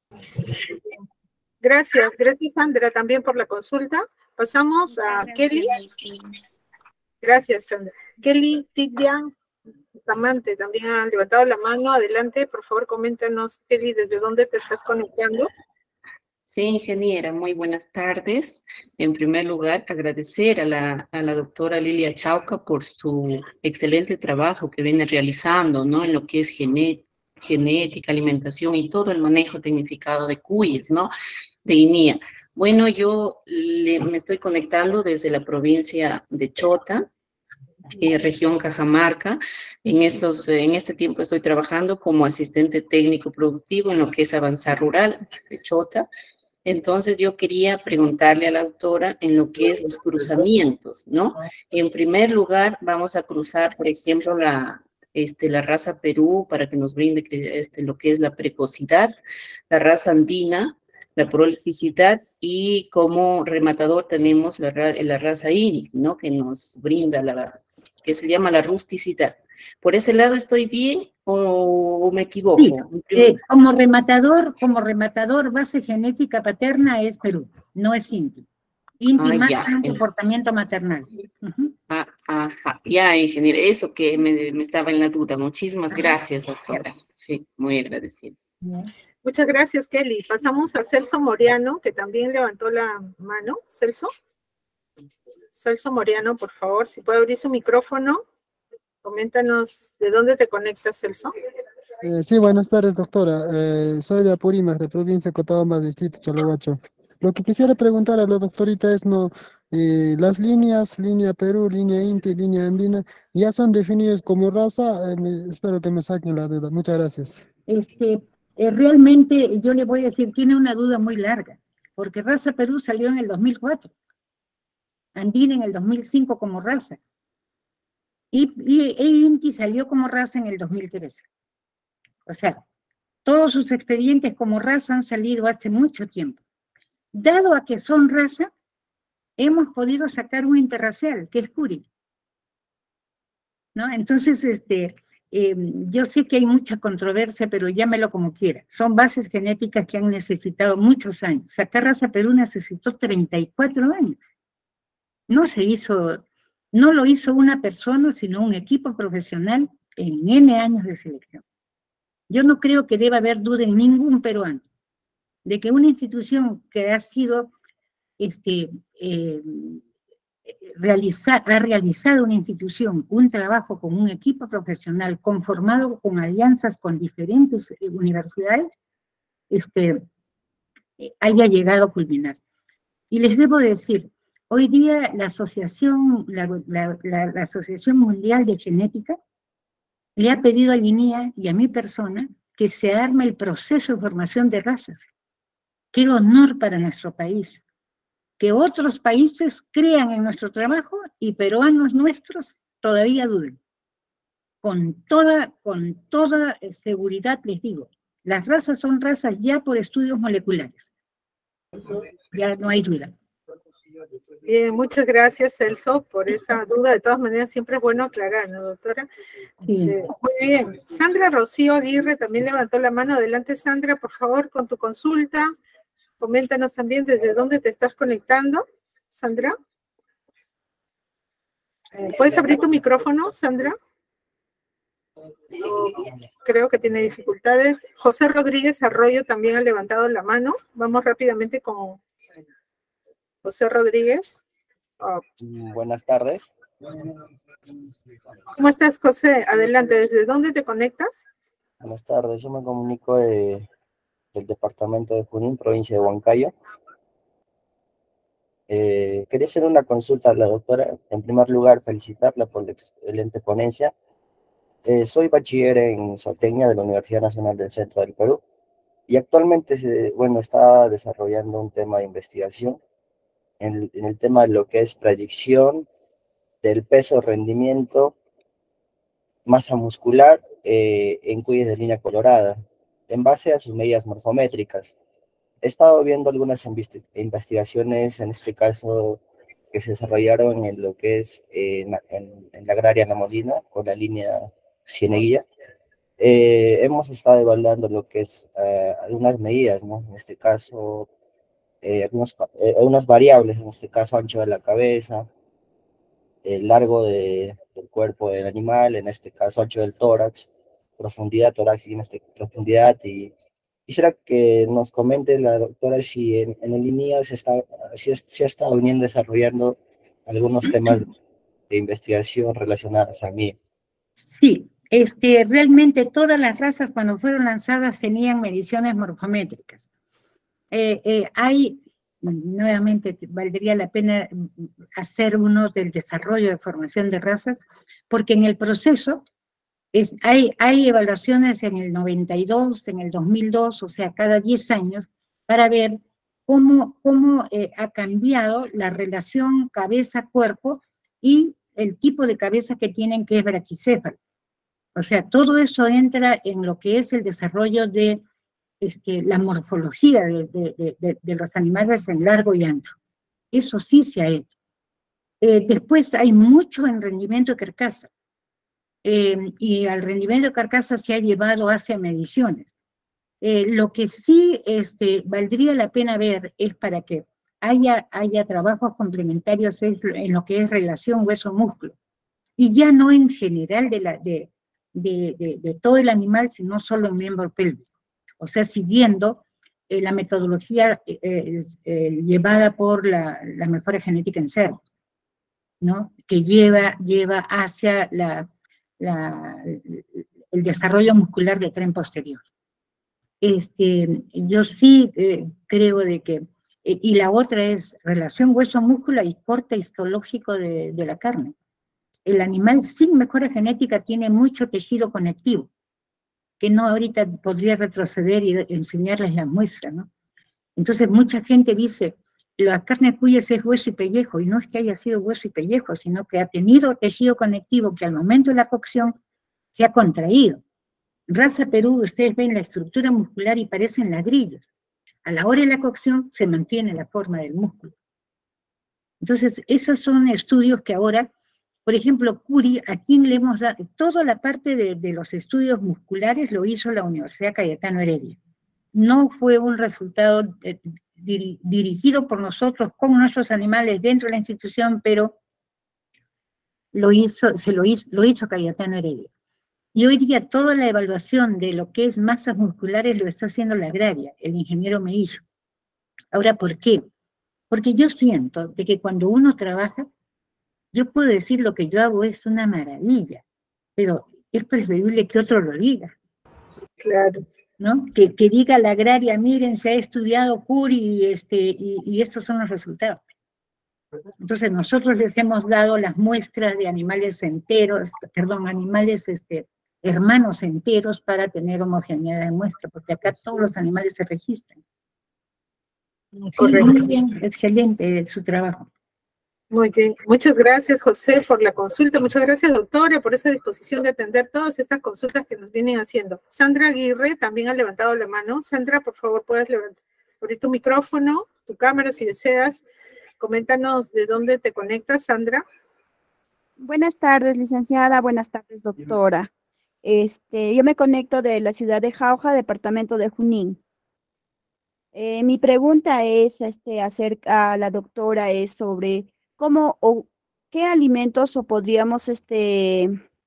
Gracias, gracias Sandra también por la consulta. Pasamos a Gracias, Kelly. Gracias. Gracias, Sandra. Kelly Tidian Tamante también ha levantado la mano. Adelante, por favor, coméntanos, Kelly, desde dónde te estás conectando. Sí, ingeniera, muy buenas tardes. En primer lugar, agradecer a la, a la doctora Lilia Chauca por su excelente trabajo que viene realizando, ¿no? En lo que es gené genética, alimentación y todo el manejo tecnificado de cuyes, ¿no? De I N I A. Bueno, yo le- me estoy conectando desde la provincia de Chota, eh, región Cajamarca. En, estos, eh, en este tiempo estoy trabajando como asistente técnico productivo en lo que es Avanzar Rural de Chota. Entonces yo quería preguntarle a la autora en lo que es los cruzamientos, ¿no? En primer lugar, vamos a cruzar, por ejemplo, la, este, la raza Perú para que nos brinde este, lo que es la precocidad, la raza andina, la prolificidad, y como rematador tenemos la, la raza India, ¿no? Que nos brinda la, que se llama la rusticidad. ¿Por ese lado estoy bien o me equivoco? Sí, eh, como rematador, como rematador, base genética paterna es Perú, no es Inti. Inti Ah, más ya. un comportamiento maternal. Uh-huh. Ah, ajá, ya, ingeniero, eso que me, me estaba en la duda. Muchísimas gracias, doctora. Sí, muy agradecida. Muchas gracias, Kelly. Pasamos a Celso Moriano, que también levantó la mano. Celso. Celso Moriano, por favor, si puede abrir su micrófono. Coméntanos de dónde te conectas, Celso. Eh, sí, buenas tardes, doctora. Eh, soy de Apurímac, de provincia de Cotobamba, distrito Chalahuacho. Lo que quisiera preguntar a la doctorita es, no, eh, las líneas, línea Perú, línea Inti, línea Andina, ¿ya son definidos como raza? Eh, me- espero que me saquen la duda. Muchas gracias. Este, eh, realmente, yo le voy a decir, tiene una duda muy larga, porque raza Perú salió en el dos mil cuatro, Andina en el dos mil cinco como raza, y, y, e Inti salió como raza en el dos mil trece. O sea, todos sus expedientes como raza han salido hace mucho tiempo. Dado a que son raza, hemos podido sacar un interracial, que es Curi, ¿no? Entonces, este, eh, yo sé que hay mucha controversia, pero llámelo como quiera. Son bases genéticas que han necesitado muchos años. Sacar raza Perú necesitó treinta y cuatro años. No se hizo, no lo hizo una persona, sino un equipo profesional en N años de selección. Yo no creo que deba haber duda en ningún peruano de que una institución que ha sido este, eh, realiza, ha realizado una institución un trabajo con un equipo profesional conformado con alianzas con diferentes eh, universidades, este, eh, haya llegado a culminar. Y les debo decir, hoy día la Asociación, la, la, la, la Asociación Mundial de Genética le ha pedido a Linea y a mi persona que se arme el proceso de formación de razas. Qué honor para nuestro país. Que otros países crean en nuestro trabajo y peruanos nuestros todavía duden. Con toda, con toda seguridad les digo, las razas son razas ya por estudios moleculares. Ya no hay duda. Bien, muchas gracias, Celso, por esa duda. De todas maneras, siempre es bueno aclarar, ¿no, doctora? Sí. Eh, muy bien. Sandra Rocío Aguirre también levantó la mano. Adelante, Sandra, por favor, con tu consulta. Coméntanos también desde dónde te estás conectando, Sandra. Eh, ¿Puedes abrir tu micrófono, Sandra? Oh, creo que tiene dificultades. José Rodríguez Arroyo también ha levantado la mano. Vamos rápidamente con José Rodríguez. Oh. Buenas tardes. ¿Cómo estás, José? Adelante, ¿desde dónde te conectas? Buenas tardes, yo me comunico de, del departamento de Junín, provincia de Huancayo. Eh, quería hacer una consulta a la doctora. En primer lugar, felicitarla por la excelente ponencia. Eh, soy bachiller en zootecnia de la Universidad Nacional del Centro del Perú y actualmente, eh, bueno, está desarrollando un tema de investigación en, en el tema de lo que es predicción del peso, rendimiento, masa muscular eh, en cuyes de línea colorada, en base a sus medidas morfométricas. He estado viendo algunas investigaciones, en este caso, que se desarrollaron en lo que es eh, en, en, en la agraria La Molina, con la línea Cieneguilla. Eh, hemos estado evaluando lo que es eh, algunas medidas, ¿no? En este caso, eh, algunos, eh, algunas variables, en este caso, ancho de la cabeza, el largo de, del cuerpo del animal, en este caso ancho del tórax, profundidad torácica, en este profundidad, y quisiera que nos comente la doctora si en, en el I N I A se, está, si, se ha estado viniendo desarrollando algunos temas de, de investigación relacionados a mí. Sí, este, realmente todas las razas cuando fueron lanzadas tenían mediciones morfométricas. Eh, eh, hay nuevamente valdría la pena hacer uno del desarrollo de formación de razas, porque en el proceso es, hay, hay evaluaciones en el noventa y dos, en el dos mil dos, o sea, cada diez años, para ver cómo, cómo eh, ha cambiado la relación cabeza-cuerpo y el tipo de cabeza que tienen, que es braquicéfalo. O sea, todo eso entra en lo que es el desarrollo de este, la morfología de, de, de, de los animales en largo y ancho. Eso sí se ha hecho. Eh, después hay mucho en rendimiento de carcasa. Eh, y al rendimiento de carcasa se ha llevado hacia mediciones. Eh, lo que sí este, valdría la pena ver es para que haya, haya trabajos complementarios es en lo que es relación hueso-músculo. Y ya no en general de, la, de, de, de, de todo el animal, sino solo en miembro pélvico. O sea, siguiendo eh, la metodología eh, eh, llevada por la, la mejora genética en cerdos, ¿no? Que lleva, lleva hacia la, la, el desarrollo muscular de tren posterior. Este, yo sí eh, creo de que, eh, y la otra es relación hueso-músculo y corte histológico de, de la carne. El animal sin mejora genética tiene mucho tejido conectivo, que no ahorita podría retroceder y enseñarles la muestra, ¿no? Entonces mucha gente dice, la carne cuya es hueso y pellejo, y no es que haya sido hueso y pellejo, sino que ha tenido tejido conectivo que al momento de la cocción se ha contraído. Raza Perú, ustedes ven la estructura muscular y parecen ladrillos. A la hora de la cocción se mantiene la forma del músculo. Entonces, esos son estudios que ahora, por ejemplo, Curi, a quien le hemos dado, toda la parte de, de los estudios musculares lo hizo la Universidad Cayetano Heredia. No fue un resultado eh, dir, dirigido por nosotros con nuestros animales dentro de la institución, pero lo hizo, se lo hizo, lo hizo Cayetano Heredia. Y hoy día toda la evaluación de lo que es masas musculares lo está haciendo la agraria, el ingeniero Meillo. Ahora, ¿por qué? Porque yo siento de que cuando uno trabaja, yo puedo decir lo que yo hago es una maravilla, pero es preferible que otro lo diga. Claro. ¿No? Que, que diga la agraria, miren, se ha estudiado Curi y, este, y, y estos son los resultados. Entonces nosotros les hemos dado las muestras de animales enteros, perdón, animales este, hermanos enteros para tener homogeneidad de muestra, porque acá todos los animales se registran. Correcto. Sí, muy bien, excelente su trabajo. Muy bien, muchas gracias José por la consulta, muchas gracias doctora por esa disposición de atender todas estas consultas que nos vienen haciendo. Sandra Aguirre también ha levantado la mano. Sandra, por favor, puedes levantar, abrir tu micrófono, tu cámara si deseas. Coméntanos de dónde te conectas, Sandra. Buenas tardes, licenciada, buenas tardes, doctora. Este, yo me conecto de la ciudad de Jauja, departamento de Junín. Eh, mi pregunta es este, acerca a la doctora es sobre cómo o qué alimentos o podríamos este,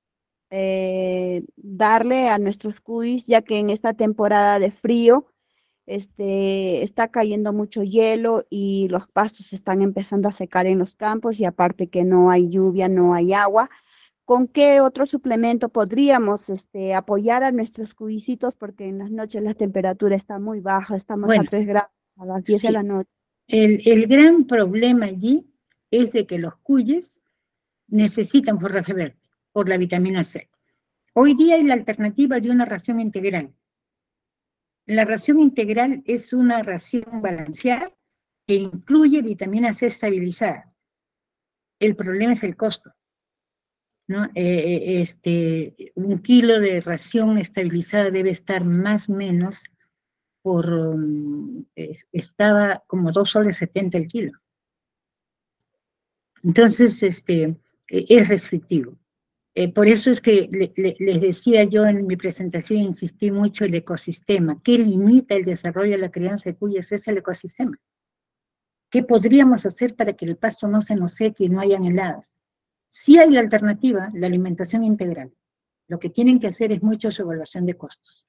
eh, darle a nuestros cuis, ya que en esta temporada de frío este, está cayendo mucho hielo y los pastos están empezando a secar en los campos y aparte que no hay lluvia, no hay agua. ¿Con qué otro suplemento podríamos este, apoyar a nuestros cubicitos? Porque en las noches la temperatura está muy baja, estamos bueno, a tres grados a las diez sí. de la noche. El, el gran problema allí es de que los cuyes necesitan forraje verde por la vitamina C. Hoy día hay la alternativa de una ración integral. La ración integral es una ración balanceada que incluye vitamina C estabilizada. El problema es el costo, ¿no? Eh, este, un kilo de ración estabilizada debe estar más o menos por, um, estaba como dos soles setenta el kilo. Entonces, este, es restrictivo. Eh, por eso es que le, le, les decía yo en mi presentación, insistí mucho en el ecosistema. ¿Qué limita el desarrollo de la crianza de cuyes? Es el ecosistema. ¿Qué podríamos hacer para que el pasto no se nos seque y no hayan heladas? Sí hay la alternativa, la alimentación integral. Lo que tienen que hacer es mucho su evaluación de costos.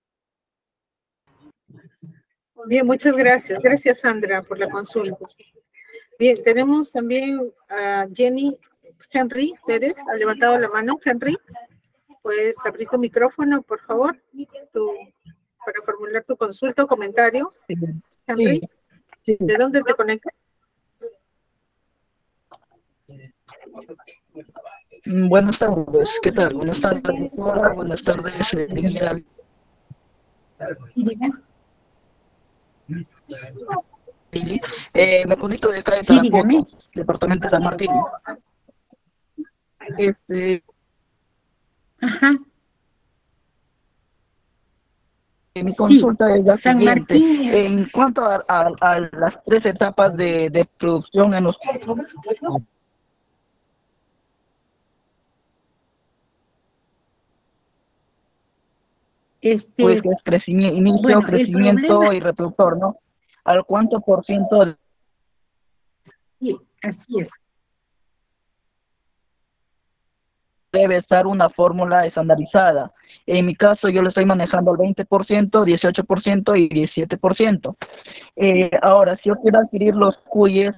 Bien, muchas gracias. Gracias, Sandra, por la consulta. Bien, tenemos también a Jenny Henry Pérez, ha levantado la mano. Henry, puedes abrir tu micrófono, por favor, tu, para formular tu consulta o comentario. Henry. Sí, Sí. ¿De dónde te conectas? Buenas tardes, ¿qué tal? Buenas tardes, doctora. Buenas tardes, eh, Miguel. Eh, me conecto de acá de Tarapoto, sí, departamento de San Martín. Este, Ajá. Mi consulta sí, es la San siguiente. Martín. En cuanto a, a, a las tres etapas de, de producción en los... Este, pues que es crecimiento, inicio, bueno, crecimiento problema... y reproductor, ¿no? ¿Al cuánto por ciento? De... Sí, así es. Debe estar una fórmula estandarizada. En mi caso yo lo estoy manejando al veinte por ciento, dieciocho por ciento y diecisiete por ciento. Eh, ahora, si yo quiero adquirir los cuyes,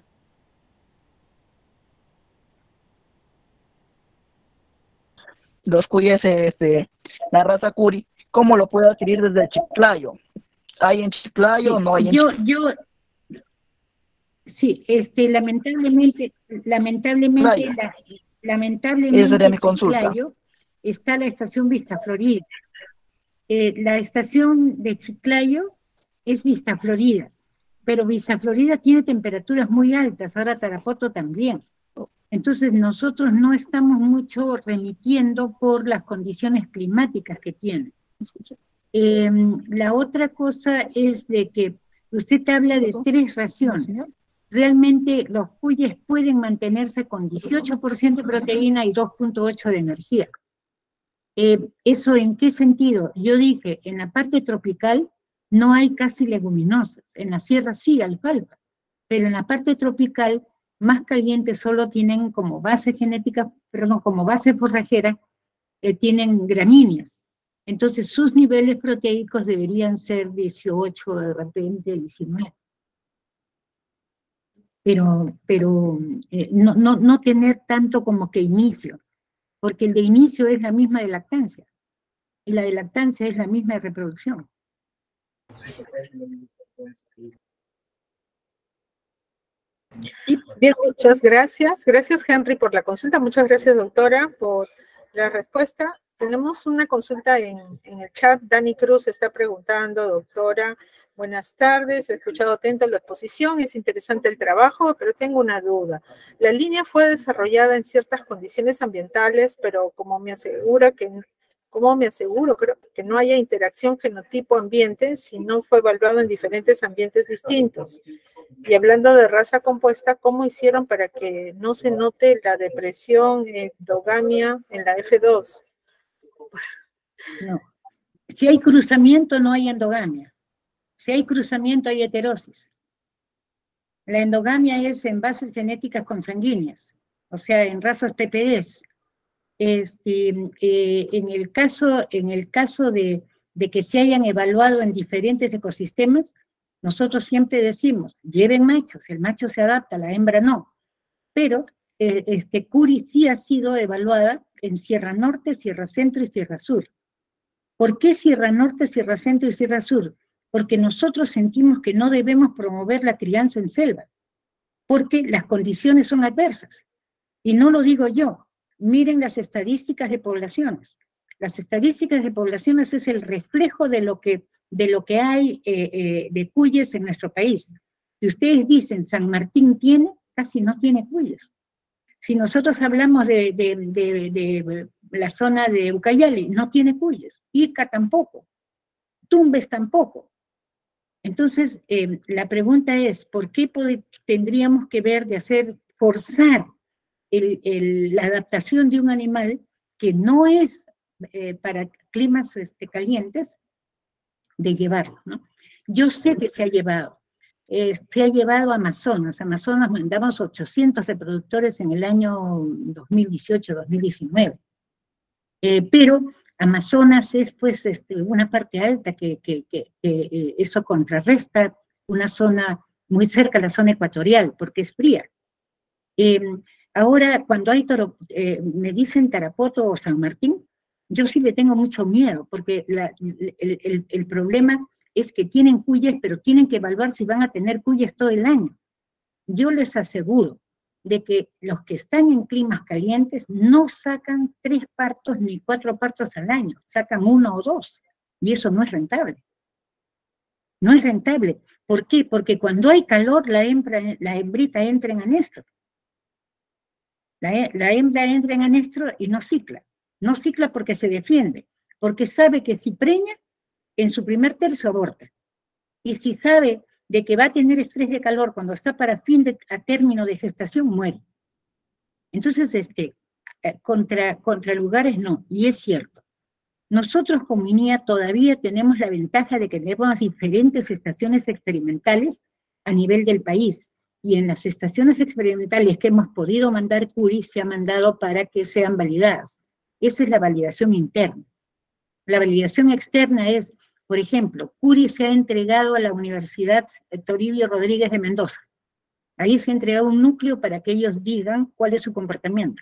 los cuyes, este, la raza Curi, ¿cómo lo puedo adquirir desde Chiclayo? ¿Hay en Chiclayo o sí, no hay en yo, Chiclayo? Yo, sí, este, lamentablemente, lamentablemente, la, lamentablemente, esa sería mi consulta. Chiclayo está la estación Vista Florida. Eh, la estación de Chiclayo es Vista Florida, pero Vista Florida tiene temperaturas muy altas, ahora Tarapoto también. Entonces nosotros no estamos mucho remitiendo por las condiciones climáticas que tiene. Eh, la otra cosa es de que usted habla de tres raciones. Realmente los cuyes pueden mantenerse con dieciocho por ciento de proteína y dos punto ocho de energía. Eh, ¿Eso en qué sentido? Yo dije, en la parte tropical no hay casi leguminosas, en la sierra sí, alfalfa, pero en la parte tropical más caliente solo tienen como base genética, perdón, como base forrajera, eh, tienen gramíneas. Entonces sus niveles proteicos deberían ser dieciocho, de repente diecinueve. Pero, pero eh, no, no, no tener tanto como que inicio, porque el de inicio es la misma de lactancia, y la de lactancia es la misma de reproducción. Bien, muchas gracias. Gracias, Henry, por la consulta. Muchas gracias, doctora, por la respuesta. Tenemos una consulta en, en el chat. Dani Cruz está preguntando, doctora, buenas tardes, he escuchado atento la exposición, es interesante el trabajo, pero tengo una duda. La línea fue desarrollada en ciertas condiciones ambientales, pero como me asegura que, como me aseguro, creo que no haya interacción genotipo-ambiente, si no fue evaluado en diferentes ambientes distintos. Y hablando de raza compuesta, ¿cómo hicieron para que no se note la depresión, endogamia en la F dos? No. Si hay cruzamiento, no hay endogamia. Si hay cruzamiento, hay heterosis. La endogamia es en bases genéticas consanguíneas, o sea, en razas P P Ds. Este, eh, en el caso, en el caso de, de que se hayan evaluado en diferentes ecosistemas, nosotros siempre decimos, lleven machos, el macho se adapta, la hembra no. Pero eh, este, Curi sí ha sido evaluada en Sierra Norte, Sierra Centro y Sierra Sur. ¿Por qué Sierra Norte, Sierra Centro y Sierra Sur? Porque nosotros sentimos que no debemos promover la crianza en selva, porque las condiciones son adversas. Y no lo digo yo, miren las estadísticas de poblaciones. Las estadísticas de poblaciones es el reflejo de lo que, de lo que hay eh, eh, de cuyes en nuestro país. Si ustedes dicen San Martín tiene, casi no tiene cuyes. Si nosotros hablamos de, de, de, de la zona de Ucayali, no tiene cuyes. Ica tampoco. Tumbes tampoco. Entonces, eh, la pregunta es, ¿por qué tendríamos que ver de hacer, forzar el, el, la adaptación de un animal que no es eh, para climas este, calientes, de llevarlo, ¿no? Yo sé que se ha llevado, eh, se ha llevado a Amazonas. Amazonas mandamos ochocientos reproductores en el año dos mil dieciocho, dos mil diecinueve. Eh, pero Amazonas es pues este, una parte alta que, que, que, que eh, eso contrarresta una zona muy cerca a la zona ecuatorial, porque es fría. Eh, ahora, cuando hay toro, eh, me dicen Tarapoto o San Martín, yo sí le tengo mucho miedo, porque la, el, el, el problema es que tienen cuyes, pero tienen que evaluar si van a tener cuyes todo el año. Yo les aseguro de que los que están en climas calientes no sacan tres partos ni cuatro partos al año, sacan uno o dos, y eso no es rentable. No es rentable. ¿Por qué? Porque cuando hay calor, la, hembra, la hembrita entra en anestro. La, la hembra entra en anestro y no cicla. No cicla porque se defiende, porque sabe que si preña, en su primer tercio aborta. Y si sabe de que va a tener estrés de calor cuando está para fin de, a término de gestación, muere. Entonces, este, contra, contra lugares no, y es cierto. Nosotros como I N I A todavía tenemos la ventaja de que tenemos diferentes estaciones experimentales a nivel del país, y en las estaciones experimentales que hemos podido mandar C U R I se ha mandado para que sean validadas. Esa es la validación interna. La validación externa es, por ejemplo, C U R I se ha entregado a la Universidad Toribio Rodríguez de Mendoza. Ahí se ha entregado un núcleo para que ellos digan cuál es su comportamiento.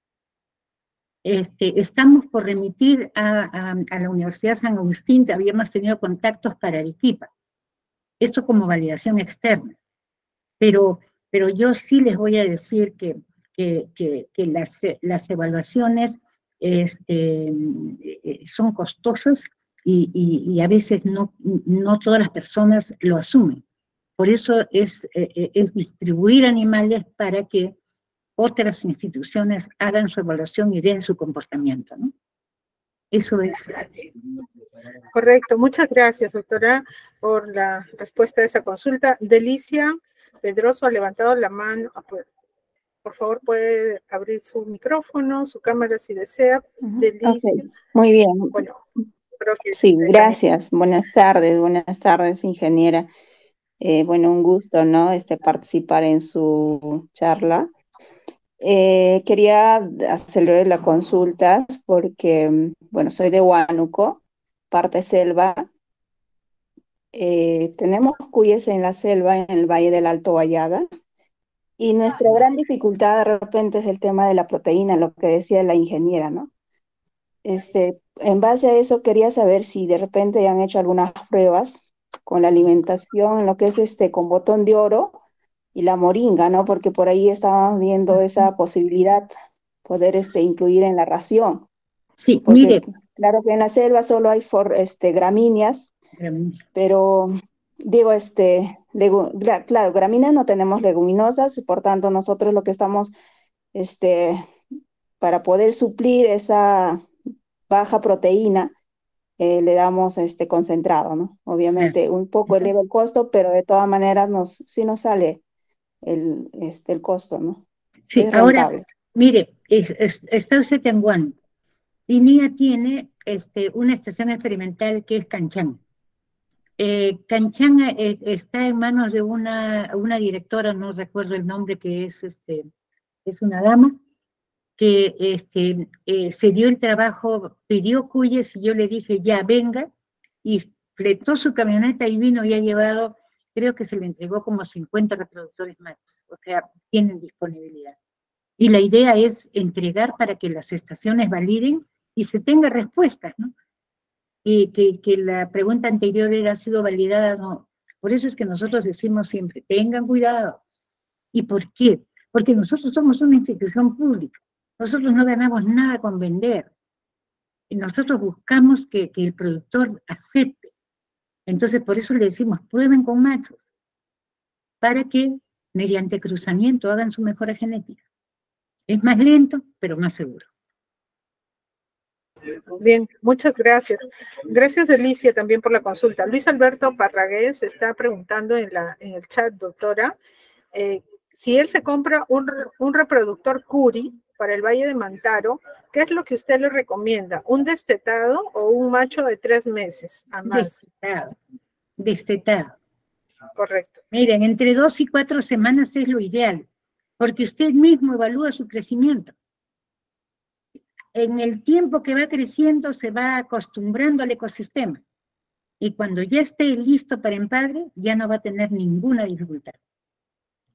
Este, estamos por remitir a, a, a la Universidad San Agustín, habíamos tenido contactos para Arequipa. Esto como validación externa. Pero, pero yo sí les voy a decir que, que, que, que las, las evaluaciones este, son costosas y, y, y a veces no, no todas las personas lo asumen. Por eso es, es distribuir animales para que otras instituciones hagan su evaluación y den su comportamiento, ¿no? Eso es. Correcto. Muchas gracias, doctora, por la respuesta a esa consulta. Delicia Pedroso ha levantado la mano. Por favor, puede abrir su micrófono, su cámara si desea. Delicia. Okay. Muy bien. Bueno, creo que sí, gracias. Buenas tardes, buenas tardes, ingeniera. Eh, bueno, un gusto, ¿no? Este, participar en su charla. Eh, quería hacerle las consultas porque, bueno, soy de Huánuco, parte selva. Eh, tenemos cuyes en la selva, en el Valle del Alto Huallaga, y nuestra gran dificultad de repente es el tema de la proteína, lo que decía la ingeniera, ¿no? Este, en base a eso quería saber si de repente han hecho algunas pruebas con la alimentación, en lo que es este, con botón de oro y la moringa, ¿no? Porque por ahí estábamos viendo esa posibilidad, poder este, incluir en la ración. Sí, porque, mire. Claro que en la selva solo hay for, este, gramíneas, Gramíneas. Pero digo, este, legu, gra, claro, gramíneas no tenemos leguminosas, y por tanto nosotros lo que estamos, este, para poder suplir esa baja proteína, eh, le damos este concentrado, ¿no? Obviamente sí. Un poco eleva el costo, pero de todas maneras nos, sí nos sale el, este, el costo, ¿no? Sí, es ahora, mire, es, es, está usted en Huánuco. I N I A tiene este, una estación experimental que es Canchán. Eh, Canchán eh, está en manos de una, una directora, no recuerdo el nombre, que es, este, es una dama, que este, eh, se dio el trabajo, pidió cuyes y yo le dije, ya, venga, y fletó su camioneta y vino y ha llevado, creo que se le entregó como cincuenta reproductores más, o sea, tienen disponibilidad. Y la idea es entregar para que las estaciones validen y se tenga respuestas, ¿no? Y que, que la pregunta anterior era, ¿ha sido validada? No. Por eso es que nosotros decimos siempre, tengan cuidado. ¿Y por qué? Porque nosotros somos una institución pública. Nosotros no ganamos nada con vender. Y nosotros buscamos que, que el productor acepte. Entonces, por eso le decimos, prueben con machos, para que, mediante cruzamiento, hagan su mejora genética. Es más lento, pero más seguro. Bien, muchas gracias. Gracias, Delicia, también por la consulta. Luis Alberto Parragués está preguntando en, la, en el chat, doctora, eh, si él se compra un, un reproductor Curi para el Valle de Mantaro, ¿qué es lo que usted le recomienda? ¿Un destetado o un macho de tres meses a más? Destetado. Destetado. Correcto. Miren, entre dos y cuatro semanas es lo ideal, porque usted mismo evalúa su crecimiento. En el tiempo que va creciendo se va acostumbrando al ecosistema. Y cuando ya esté listo para empadre, ya no va a tener ninguna dificultad.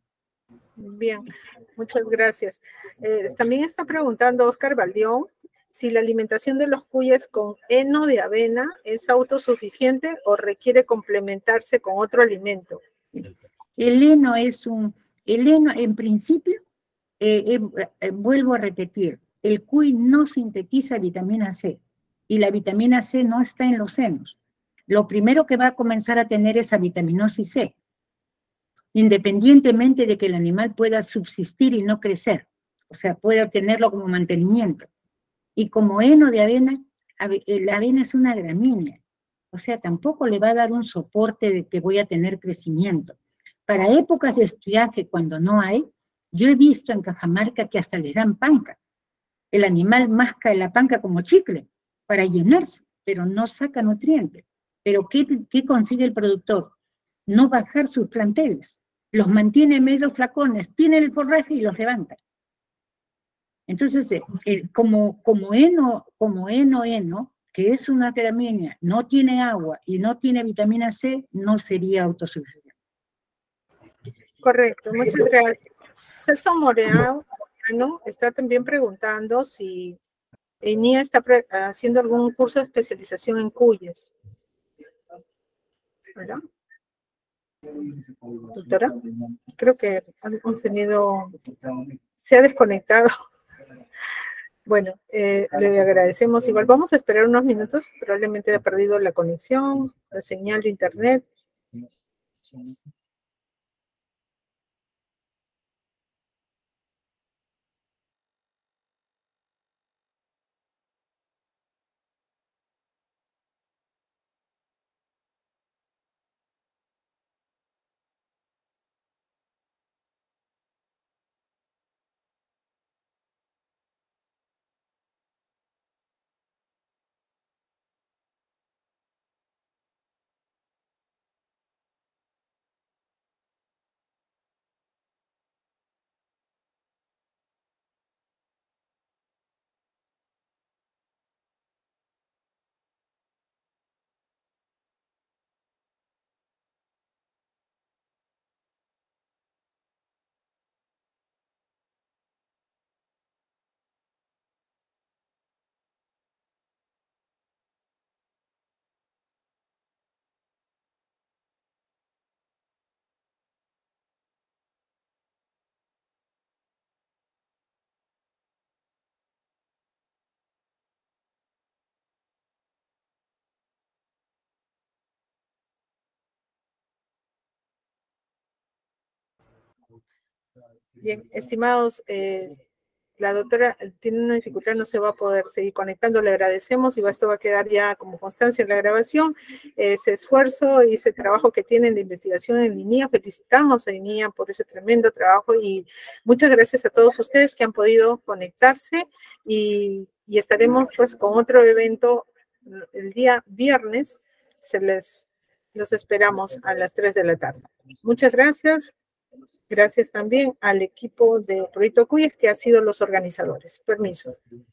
Bien, muchas gracias. Eh, también está preguntando Oscar Valdión si la alimentación de los cuyes con heno de avena es autosuficiente o requiere complementarse con otro alimento. El heno es un, el heno en principio, eh, eh, eh, vuelvo a repetir, el cuy no sintetiza vitamina C y la vitamina C no está en los henos. Lo primero que va a comenzar a tener es vitaminosis C, independientemente de que el animal pueda subsistir y no crecer, o sea, pueda obtenerlo como mantenimiento. Y como heno de avena, la avena es una gramínea, o sea, tampoco le va a dar un soporte de que voy a tener crecimiento. Para épocas de estiaje, cuando no hay, yo he visto en Cajamarca que hasta les dan panca. El animal masca la panca como chicle para llenarse, pero no saca nutrientes. Pero ¿qué, qué consigue el productor? No bajar sus planteles. Los mantiene medio flacones, tiene el forraje y los levanta. Entonces, eh, como, como heno, como heno, heno, que es una gramínea, no tiene agua y no tiene vitamina C, no sería autosuficiente. Correcto, muchas gracias. Celso Moreano está también preguntando si ENIA está pre haciendo algún curso de especialización en cuyes. ¿Verdad? Doctora, creo que hemos tenido, se ha desconectado. Bueno, eh, le agradecemos igual. Vamos a esperar unos minutos, probablemente ha perdido la conexión, la señal de internet. Bien, estimados, eh, la doctora tiene una dificultad, no se va a poder seguir conectando, le agradecemos y esto va a quedar ya como constancia en la grabación, ese esfuerzo y ese trabajo que tienen de investigación en INIA. Felicitamos a INIA por ese tremendo trabajo y muchas gracias a todos ustedes que han podido conectarse y, y estaremos pues con otro evento el día viernes, se les, los esperamos a las tres de la tarde. Muchas gracias. Gracias también al equipo de Proyecto Cuyes que ha sido los organizadores. Permiso.